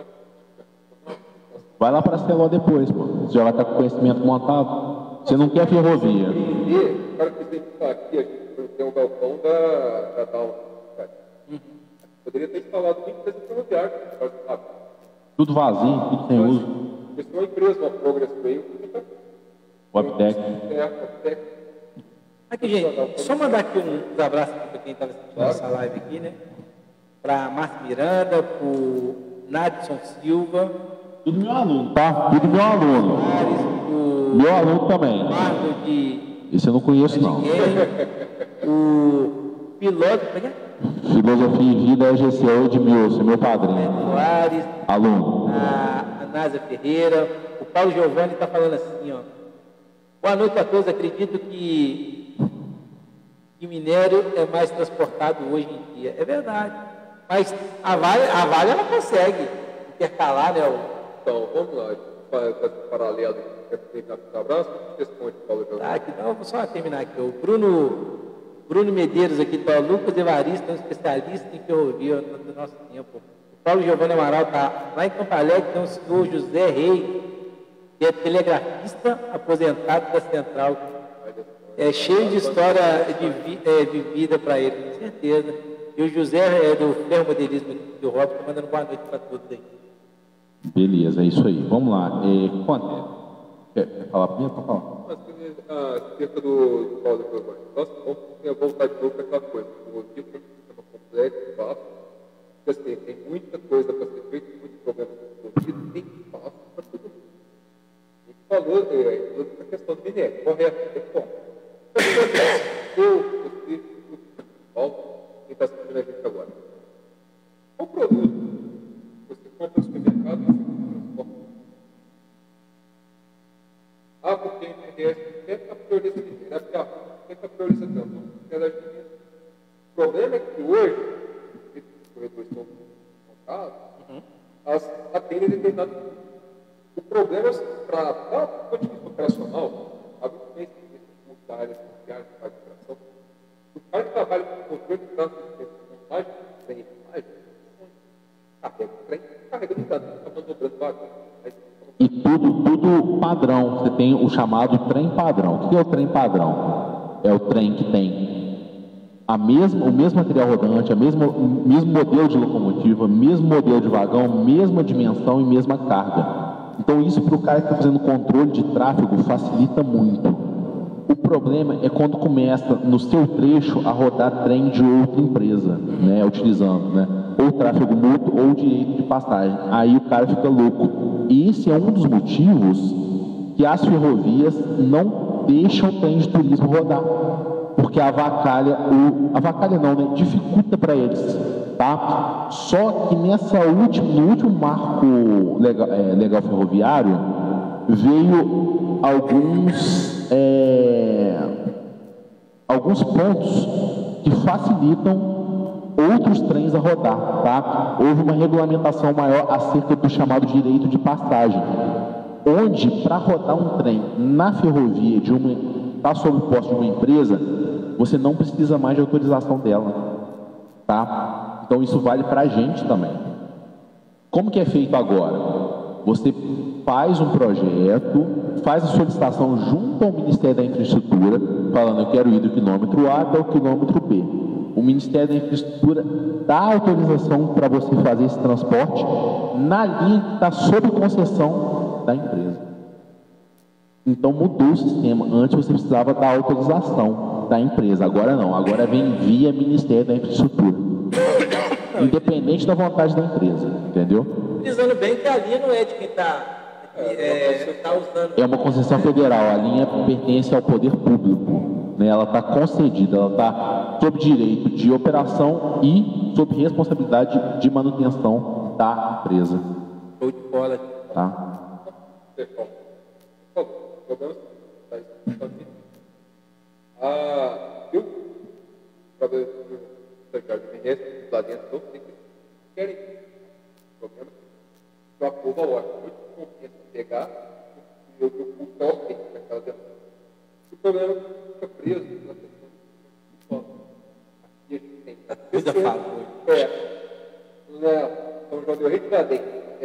vai lá para a Celó depois, pô. Você já vai estar com o conhecimento montado. Você não quer ferrovia. O cara que tem que estar aqui, a gente tem um galpão da Down. Poderia ter instalado uma empresa ferroviária, tudo vazio, tudo sem uso. Se uma empresa, uma Progress Rail, Webtec. Aqui, gente, só mandar aqui uns abraços para quem está assistindo essa live aqui, né? Para Márcio Miranda, para o Nadson Silva. Tudo meu aluno, tá? Tudo meu aluno. Meu aluno também. Marco de... Esse eu não conheço, não. O piloto, como é que é? Filosofia e Vida, EGCO de Milson, meu padrinho. Soares. Aluno. A Násia Ferreira. O Paulo Giovanni está falando assim, ó. Boa noite a todos. Acredito que minério é mais transportado hoje em dia. É verdade. Mas a Vale ela consegue intercalar, né? Então, vamos lá. Paralelo que abraço, responde, Paulo Giovanni. Tá, então eu vou só terminar aqui. O Bruno Medeiros aqui, tá, o Lucas Evaristo, um especialista em ferrovia do nosso tempo. O Paulo Giovanni Amaral está lá em Campo Alegre, tem o senhor José Rei, que é telegrafista aposentado da Central. É cheio de história de vida para ele, com certeza. E o José é do Ferromodelismo do Robson, está mandando boa noite para todos aí. Beleza, é isso aí. Vamos lá. Quanto é? Quer falar primeiro? Pode falar. Acerca do Paulo Giovanni. Nós vamos voltar de novo para aquela coisa. O motivo é um sistema complexo, vasto, porque assim, tem muita coisa para ser feita, muitos problemas resolvidos, tem espaço para todo mundo. A gente falou a questão do minério, correto, é forte. Você, Paulo, quem está assistindo a gente agora. Qual produto você compra no supermercado e você transporta? Porque a internet sempre prioriza minério, sempre prioriza tanto. O problema é que hoje, esses corredores estão montados, elas atendem determinado. O problema é para o ponto de vista operacional, há muito bem da área de administração, o cara que trabalha com controle de trânsito de montagem, trem, carrega no canto, está manobrando bagulho. E tudo padrão. Você tem o chamado trem padrão. O que é o trem padrão? É o trem que tem o mesmo material rodante, o mesmo modelo de locomotiva, mesmo modelo de vagão, mesma dimensão e mesma carga. Então isso para o cara que está fazendo controle de tráfego facilita muito. O problema é quando começa no seu trecho a rodar trem de outra empresa, né, utilizando, né, ou tráfego mútuo ou direito de passagem. Aí o cara fica louco. E esse é um dos motivos que as ferrovias não deixam o trem de turismo rodar, porque avacalha não, né, dificulta para eles, tá? Só que no último marco legal ferroviário veio alguns pontos que facilitam outros trens a rodar, tá? Houve uma regulamentação maior acerca do chamado direito de passagem, onde para rodar um trem na ferrovia está sob posse de uma empresa, você não precisa mais de autorização dela, tá? Então isso vale para a gente também. Como que é feito agora? Você faz um projeto, faz a solicitação junto ao Ministério da Infraestrutura, falando eu quero ir do quilômetro A até o quilômetro B. O Ministério da Infraestrutura dá autorização para você fazer esse transporte na linha que está sob concessão da empresa. Então mudou o sistema. Antes você precisava da autorização da empresa, agora não. Agora vem via Ministério da Infraestrutura, independente da vontade da empresa, entendeu? Utilizando bem que a linha não é de quem está usando. É uma concessão federal, a linha pertence ao poder público. né, ela está concedida, ela está sob direito de operação e sob responsabilidade de manutenção da empresa. Show de bola. Tá? Pessoal, por favor, eu trabalho no estagiário de emergência, lá dentro, não sei o que querem. Problema que eu aprovo a ordem. Eu te compensa pegar, eu ocultar o que naquela dentro. O problema é que fica preso na questão do sono. Aqui a gente tem. Coisa fácil. São João del Rei de Jardim.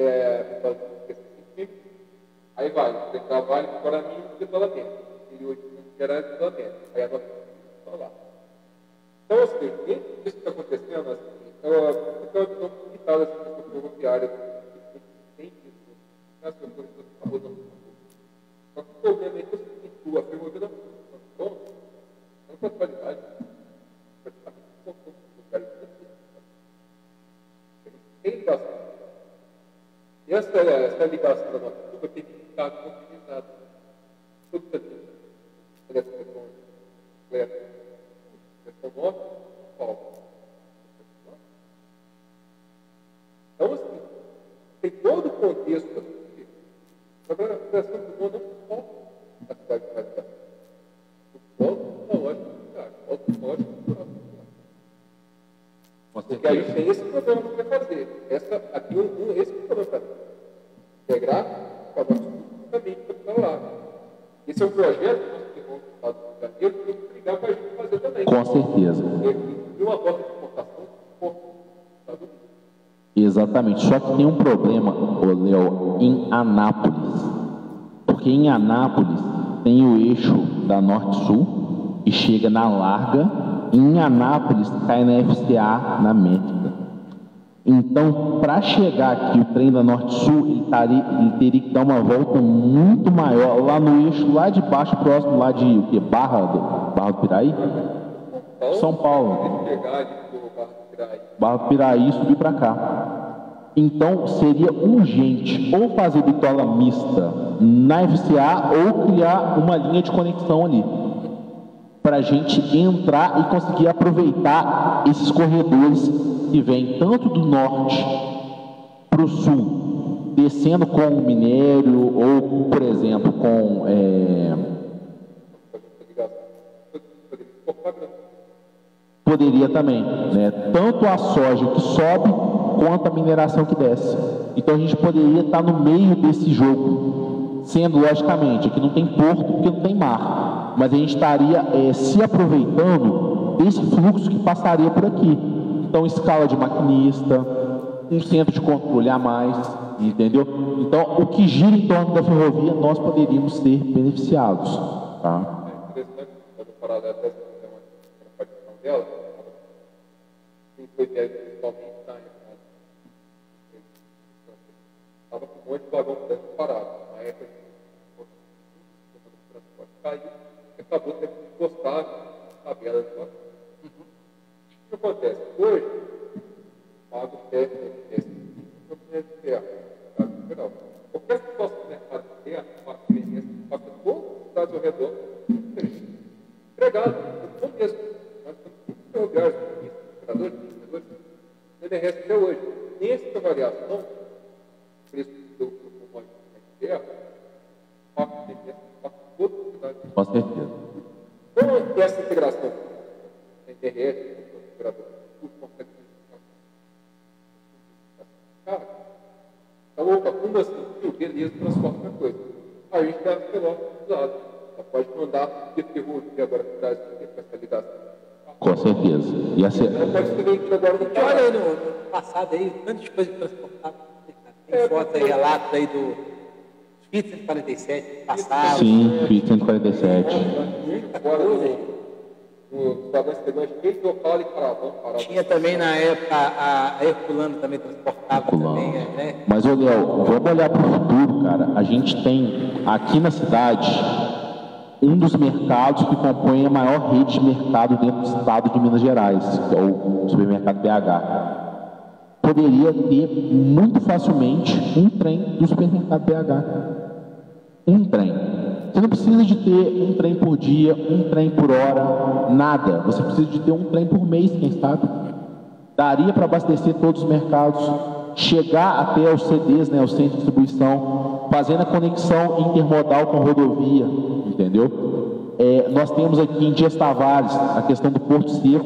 Aí vai, tem trabalho para mim de isolamento. E hoje gerar isolamento. Aí a nossa está lá. Então, assim, dentro disso que está acontecendo, assim, então, limitado essa questão ferroviária, tem isso, as pessoas estão rodando. Só que o problema é que eu sinto a ferrovia não funciona, não com a qualidade, praticamente não funciona, tem ligação. E essa ligação da nossa turma tem que ficar continuizada. Tudo isso aqui, essa questão nova, então, assim, tem todo o contexto aqui, a operação do mundo não foca na cidade de qualidade. O foco é lógico de cidade, o foco é lógico cultural. Porque a gente tem esse programa que vai fazer. Esse é o programa para integrar com a nossa também para lá. Esse é um projeto que nós temos no Estado do Rio de Janeiro que tem que ligar para a gente fazer também. Com certeza. E uma rota de importação forte. Exatamente. Só que tem um problema, Léo, em Anápolis. Porque em Anápolis tem o eixo da Norte-Sul e chega na Larga. E em Anápolis cai na FCA, na Métrica. Então, para chegar aqui, o trem da Norte-Sul, ele teria que dar uma volta muito maior, lá no eixo, lá de baixo, próximo lá de o quê? Barra do Piraí? São Paulo. Barra do Piraí e subir para cá. Então, seria urgente ou fazer bitola mista na FCA ou criar uma linha de conexão ali, para a gente entrar e conseguir aproveitar esses corredores que vêm tanto do norte para o sul, descendo com o minério ou, por exemplo, com poderia também, né? Tanto a soja que sobe quanto a mineração que desce. Então a gente poderia estar no meio desse jogo, sendo logicamente aqui não tem porto porque não tem mar, mas a gente estaria se aproveitando desse fluxo que passaria por aqui. Então escala de maquinista, um centro de controle a mais, entendeu? Então o que gira em torno da ferrovia nós poderíamos ser beneficiados, tá? É interessante, quando o paralelo até uma participação dela, quem foi pego principalmente na época, estava com um monte de vagão branco parado. Na época, o transporte caiu e acabou tendo que encostar a tabela de lá. O que acontece? Hoje, pago técnico de terra, geral. Qualquer situação do mercado de terra, passa todas as cidades ao redor, empregado, não mesmo. Nós temos ferroviários, operadores, o INRS até hoje. Essa variação, o preço do commodity de terra, passa todas as cidades. Com certeza. Com essa integração da INRS, cara, tá louca, como assim? Beleza, transporta uma coisa. Aí a gente dá pelo lado. Só pode mandar de ferrovia agora que traz essa ligação. Com certeza. E a não pode ser veículo agora no olha aí no passado aí, tantas coisas transportadas. Tem fotos aí, relatos aí do Fiat 147 passado. Sim, Fiat 147. Agora o vagão chegou cheio de local e caravana. Tinha também na época a Herculano também transportava também, né? Mas, ô Léo, vamos olhar para o futuro, cara. A gente tem aqui na cidade um dos mercados que compõe a maior rede de mercado dentro do estado de Minas Gerais, que é o supermercado BH. Poderia ter muito facilmente um trem do supermercado BH. Um trem. Você não precisa de ter um trem por dia, um trem por hora, nada. Você precisa de ter um trem por mês, quem sabe. Daria para abastecer todos os mercados, chegar até os CDs, né, o centro de distribuição, fazendo a conexão intermodal com a rodovia, entendeu? Nós temos aqui em Dias Tavares a questão do Porto Seco,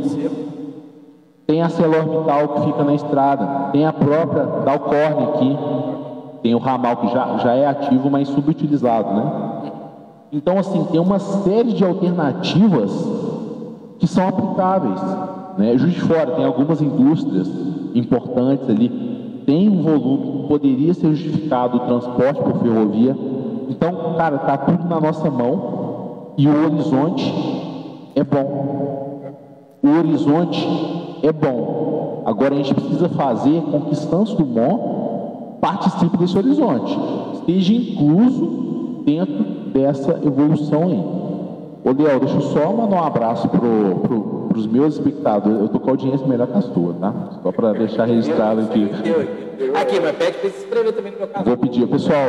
tem a ArcelorMittal que fica na estrada, tem a própria Dalcorn aqui, tem o ramal que já é ativo, mas subutilizado, né? Então, assim, tem uma série de alternativas que são aplicáveis, né? Juiz de Fora tem algumas indústrias importantes ali, tem um volume que poderia ser justificado o transporte por ferrovia. Então, cara, tá tudo na nossa mão e o horizonte é bom. O horizonte é bom. Agora a gente precisa fazer com que Santos Dumont participe desse horizonte, esteja incluso dentro dessa evolução aí. Ô, Léo, deixa eu só mandar um abraço pros meus espectadores. Eu tô com a audiência melhor que a sua, tá? Só para deixar registrado aqui. Aqui, mas pede para se inscrever também no meu canal. Vou pedir,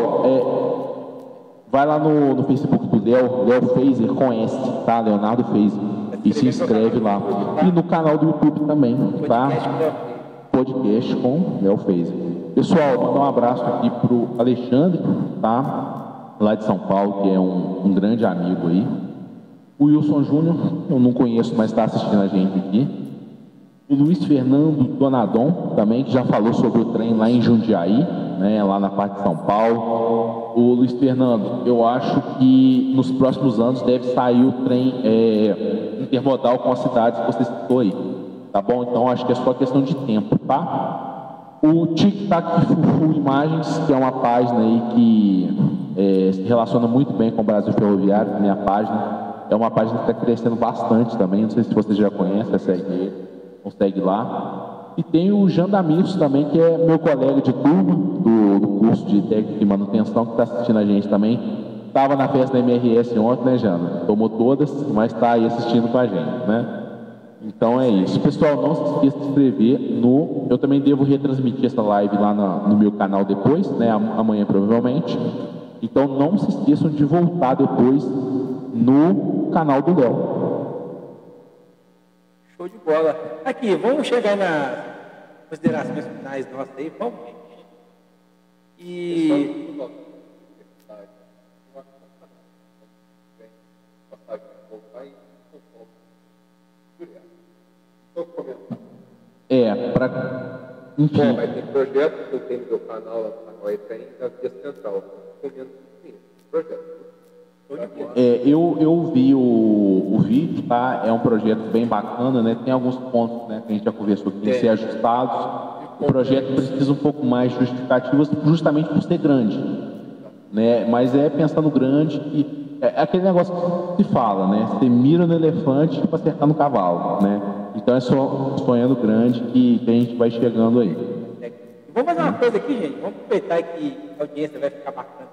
pessoal, vai lá no Facebook do Léo Fazer com S, tá? Leonardo Fazer. E se inscreve lá. E no canal do YouTube também, tá? Podcast com Léo Fazer. Pessoal, mandar um abraço aqui pro Alexandre, tá? Lá de São Paulo, que é um grande amigo aí. O Wilson Júnior, eu não conheço, mas está assistindo a gente aqui. O Luiz Fernando Donadon, também, que já falou sobre o trem lá em Jundiaí, né, lá na parte de São Paulo. O Luiz Fernando, eu acho que nos próximos anos deve sair o trem intermodal com as cidades que você citou aí. Tá bom? Então, acho que é só questão de tempo, tá? O Tic Tac Fufu Imagens, que é uma página aí que se relaciona muito bem com o Brasil Ferroviário, minha página. É uma página que está crescendo bastante também, não sei se vocês já conhecem, segue ele, segue lá. E tem o Jandamirso também, que é meu colega de turma do curso de técnica e manutenção, que está assistindo a gente também. Estava na festa da MRS ontem, né, Janda? Tomou todas, mas está aí assistindo com a gente, né? Então é isso. Pessoal, não se esqueça de se inscrever no... Eu também devo retransmitir essa live lá no meu canal depois, né? Amanhã provavelmente. Então não se esqueçam de voltar depois no canal do Léo. Show de bola. Aqui, vamos chegar nas considerações finais nossas aí, vamos, gente. E... Enfim. Bom, mas tem projeto que eu tenho no meu canal, lá no canal ETEM, da Via Central. Comendo projeto. Eu vi o vídeo, tá? É um projeto bem bacana, né? Tem alguns pontos, né, que a gente já conversou que tem que ser ajustados. O projeto precisa um pouco mais de justificativas, justamente por ser grande, né? Mas pensando grande e é aquele negócio que se fala, né? Você mira no elefante para acertar no cavalo, né? Então é só sonhando grande que a gente vai chegando aí. Vamos fazer uma coisa aqui, gente. Vamos aproveitar que a audiência vai ficar bacana.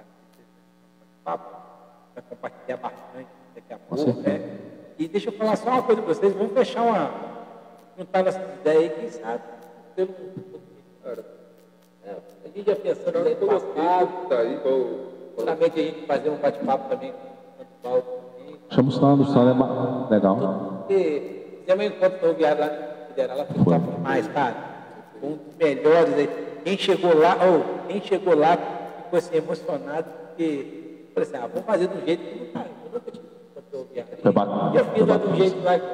Vai compartilhar bastante daqui a pouco, né? E deixa eu falar só uma coisa para vocês. Vamos fechar juntar nossa ideia aí, quem sabe? A gente já pensando aí no passado. Justamente a gente fazer um bate-papo também com o Paulo. Chama o Sandro é legal. Porque fizemos um encontro ferroviário lá no Federal, lá foi top demais, cara. Um dos melhores aí. Quem chegou lá ficou assim, emocionado, porque falei assim, vamos fazer do jeito que eu nunca tive ferroviário. Foi bacana. E eu fiz lá do jeito lá.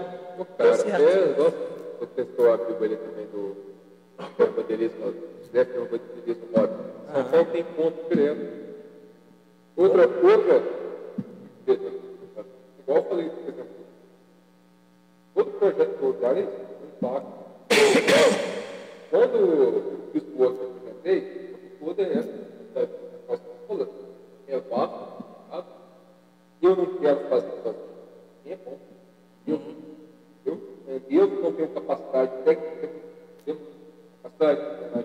Você testou a Bíblia ali também do ferroviarismo, ferroviarismo móvel. São Paulo tem ponto diferente. Outra, igual eu falei, por exemplo, todo projeto ferroviário é impacto. Quando eu fiz o outro que eu apresentei, toda essa nossa é vasto, eu não quero fazer sozinho. É bom. Eu não tenho capacidade técnica, capacidade.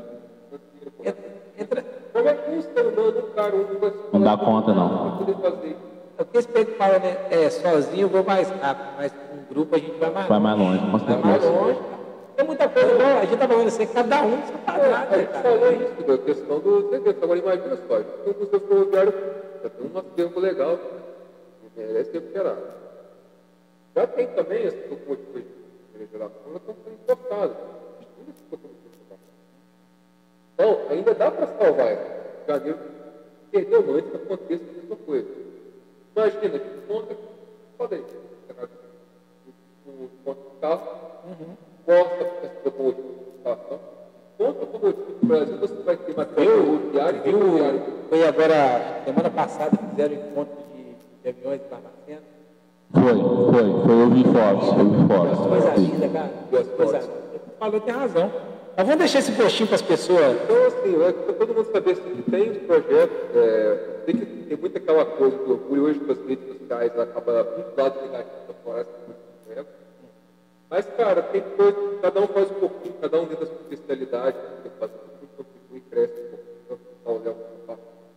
Como é que um ser humano, cara, não dá conta, não. Porque esse peito fala, né? Sozinho eu vou mais rápido, mas com um grupo a gente vai mais longe. Vai mais longe, com certeza. Vai mais longe. Tem muita coisa igual, a gente está falando assim, cada um seu quadrado. A gente falou isso, da questão do segredo. Agora imagina só, tem um museu ferroviário, tem um termo legal. merece ser operado. Já tem também as locomotivas de geração, elas estão sendo importadas. Então, ainda dá para salvar ela. Janeiro perdeu antes que aconteça a mesma coisa. Imagina que conta, falei, o ponto de carro, corta essa locomotiva de estação, conta a locomotiva do Brasil, você vai ter material rodoviário e rodoviário. Foi agora, semana passada, fizeram encontro de aviões de Barbacena. Eu vi fotos. Coisa linda, cara. Coisa linda. Falou, tem razão. Mas vamos deixar esse postinho para as pessoas. Então, assim, para todo mundo saber que tem os projetos, tem muita aquela coisa do orgulho hoje das redes sociais, acaba um lado negativo da floresta, mas, cara, tem coisa, cada um faz um pouquinho, cada um dentro da sua especialidade, tem que fazer tudo, contribui e cresce um pouquinho. Então, o Léo faz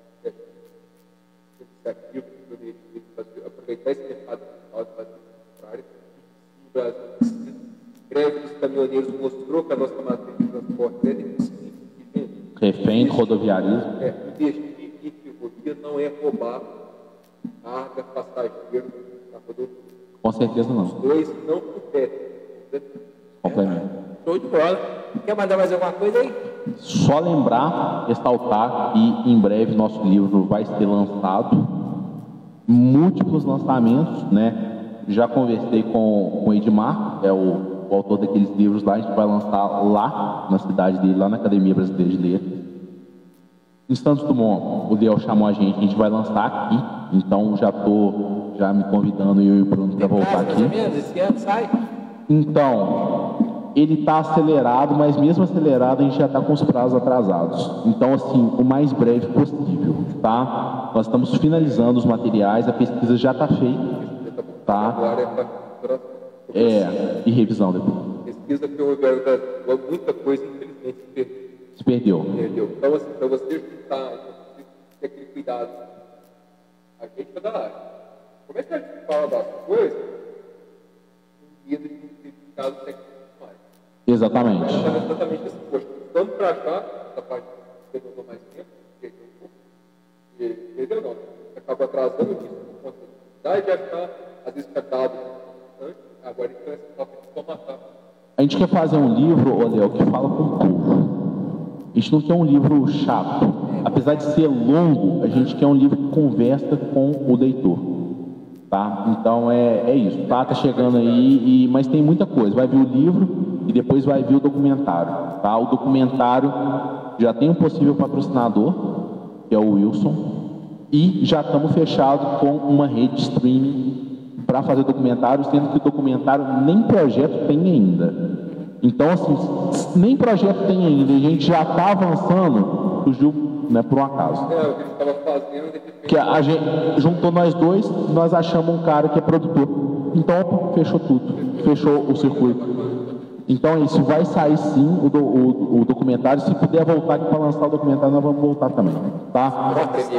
iniciativa, aproveitar esse mercado nacional e fazer o contrário. O Brasil, greve dos caminhoneiros mostrou que a nossa matriz de transporte é deficiente. Refém do rodoviarismo. Investir em ferrovia não é roubar carga, passageiro na rodovia. Com certeza não. Os dois não competem. Complemento. Show de bola. Quer mandar mais alguma coisa aí? Só lembrar, ressaltar que em breve nosso livro vai ser lançado. Múltiplos lançamentos, né? Já conversei com o Edmar, é o autor daqueles livros lá, a gente vai lançar lá na cidade dele, lá na Academia Brasileira de Letras. Em Santos Dumont, o Léo chamou a gente vai lançar aqui, então já me convidando, eu e o Bruno, para voltar aqui. Esse ano sai? Então, ele está acelerado, mas mesmo acelerado a gente já está com os prazos atrasados. Então, assim, o mais breve possível, tá? Nós estamos finalizando os materiais, a pesquisa já está feita, tá? Agora é para e revisão depois. Pesquisa ferroviária, muita coisa, infelizmente, se perdeu. Então, assim, para você juntar, ter aquele cuidado, a gente é da área. Como é que a gente fala das coisas? Um medo de ter ficado técnico mais. Exatamente. Exatamente assim, poxa, estamos para achar, essa parte que demorou mais tempo, entendeu? Não. Acaba atrasando isso, por conta da dificuldade de achar, às vezes fica dado antes, agora então essa etapa de formatar. A gente quer fazer um livro, Léo, que fala com o povo. A gente não quer um livro chato. Apesar de ser longo, a gente quer um livro que conversa com o leitor. Tá? Então é isso. Tá chegando aí, mas tem muita coisa. Vai vir o livro e depois vai vir o documentário. Tá? O documentário já tem um possível patrocinador, que é o Wilson, e já estamos fechados com uma rede de streaming para fazer documentário, sendo que o documentário nem projeto tem ainda. Então, assim, nem projeto tem ainda, e a gente já está avançando, surgiu, né, por um acaso. O que a gente estava fazendo, que a gente juntou nós dois, nós achamos um cara que é produtor. Então, fechou tudo, fechou o circuito. Então, isso vai sair sim, o documentário. Se puder voltar aqui para lançar o documentário, nós vamos voltar também, tá?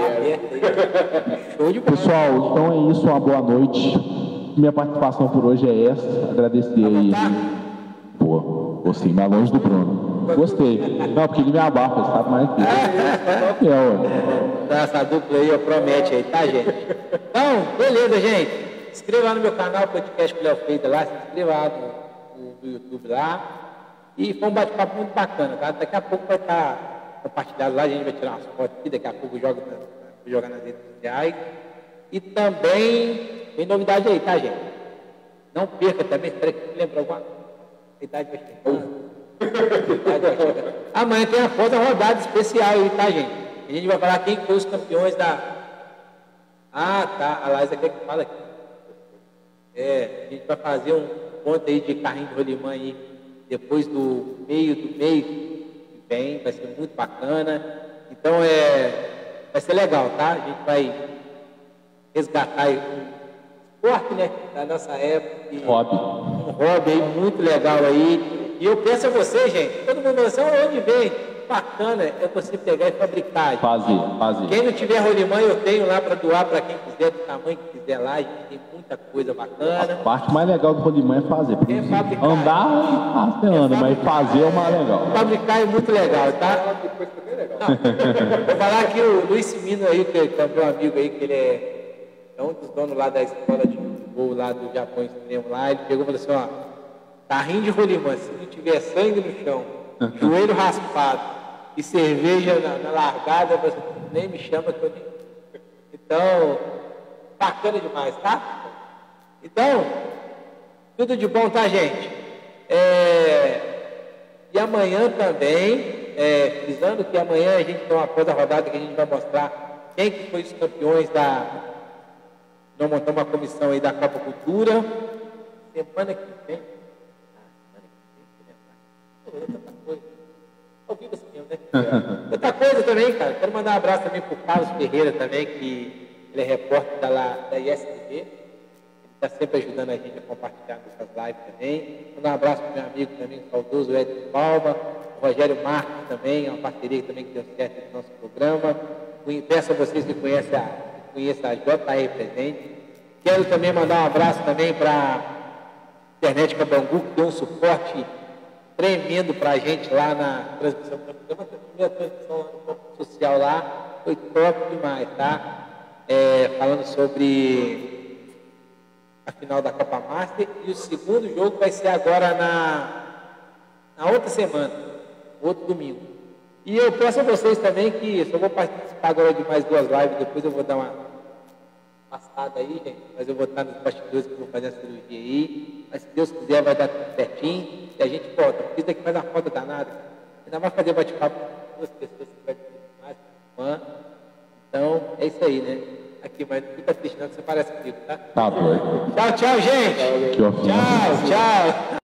Pessoal, então é isso, uma boa noite. Minha participação por hoje é essa. Agradecer aí. Pô, gostei, mais longe do Bruno. Gostei. Não, porque ele me abafa, ele sabe mais que eu. Essa dupla aí, promete aí, tá, gente? Então, beleza, gente. Se inscreva lá no meu canal, podcast com o Léo Feida lá, se inscreva lá no YouTube lá. E foi um bate-papo muito bacana, tá? Daqui a pouco vai estar compartilhado lá, a gente vai tirar umas fotos aqui, daqui a pouco vou jogar nas redes sociais. E também tem novidade aí, tá, gente? Não perca também, espera que lembra alguma coisa. A idade vai chegando. Amanhã tem uma rodada especial aí, tá, gente? A gente vai falar quem foi os campeões da... Ah, tá, a Laísa quer que fala aqui. A gente vai fazer um ponto aí de carrinho de rolimã aí, depois do meio que vem, vai ser muito bacana. Então, vai ser legal, tá? A gente vai resgatar aí um esporte, né, da nossa época. Um hobby aí muito legal aí. E eu peço a você, gente, todo mundo assim, onde vem? Bacana, é você pegar e fabricar. Fazer. Quem não tiver rolimã, eu tenho lá para doar para quem quiser, do tamanho que quiser lá. A gente tem muita coisa bacana. A parte mais legal do rolimã é fazer. Fabricar. Andar, você anda, mas fazer é o mais legal. Fabricar é muito legal, tá? Depois também é legal. Vou falar aqui o Luiz Simino aí, que é meu amigo aí, que ele É um dos donos lá da escola de voo lá do Japão Extremo lá, ele pegou e falou assim, ó, carrinho de rolimã, se não tiver sangue no chão, joelho raspado e cerveja na largada, você nem me chama que eu nem... Então, bacana demais, tá? Então, tudo de bom, tá, gente? E amanhã também, frisando que amanhã a gente tem uma coisa rodada que a gente vai mostrar quem que foi os campeões da... Nós montamos uma comissão aí da Copa Cultura. Semana que vem... Tanta coisa. Ao vivo assim mesmo, né? Outra coisa também, cara. Quero mandar um abraço também para o Carlos Ferreira também, que ele é repórter da ISTV. Ele está sempre ajudando a gente a compartilhar nossas lives também. Mandar um abraço para o meu amigo também, o saudoso Edson Palma, o Rogério Marques também, uma parceria também que deu certo no nosso programa. Peço a vocês que conheçam a JR Presente. Quero também mandar um abraço também para a Internet Cabangu, que deu um suporte tremendo para a gente lá na transmissão. A primeira transmissão lá no campo social lá foi top demais, tá? Falando sobre a final da Copa Master, e o segundo jogo vai ser agora na outra semana, outro domingo. E eu peço a vocês também que, só vou participar agora de mais 2 lives, depois eu vou dar uma passada aí, gente, mas eu vou estar nos bastidores que eu vou fazer a cirurgia aí, mas se Deus quiser vai dar tudo certinho, e a gente volta, porque isso daqui faz uma foto danada, ainda mais fazer bate-papo com 2 pessoas que vai ter mais, fã. Então, é isso aí, né? Aqui, mas não fica triste não, que você parece comigo, tá? Tá doido. Tchau, tchau, gente! Que ofensa. Tchau, tchau!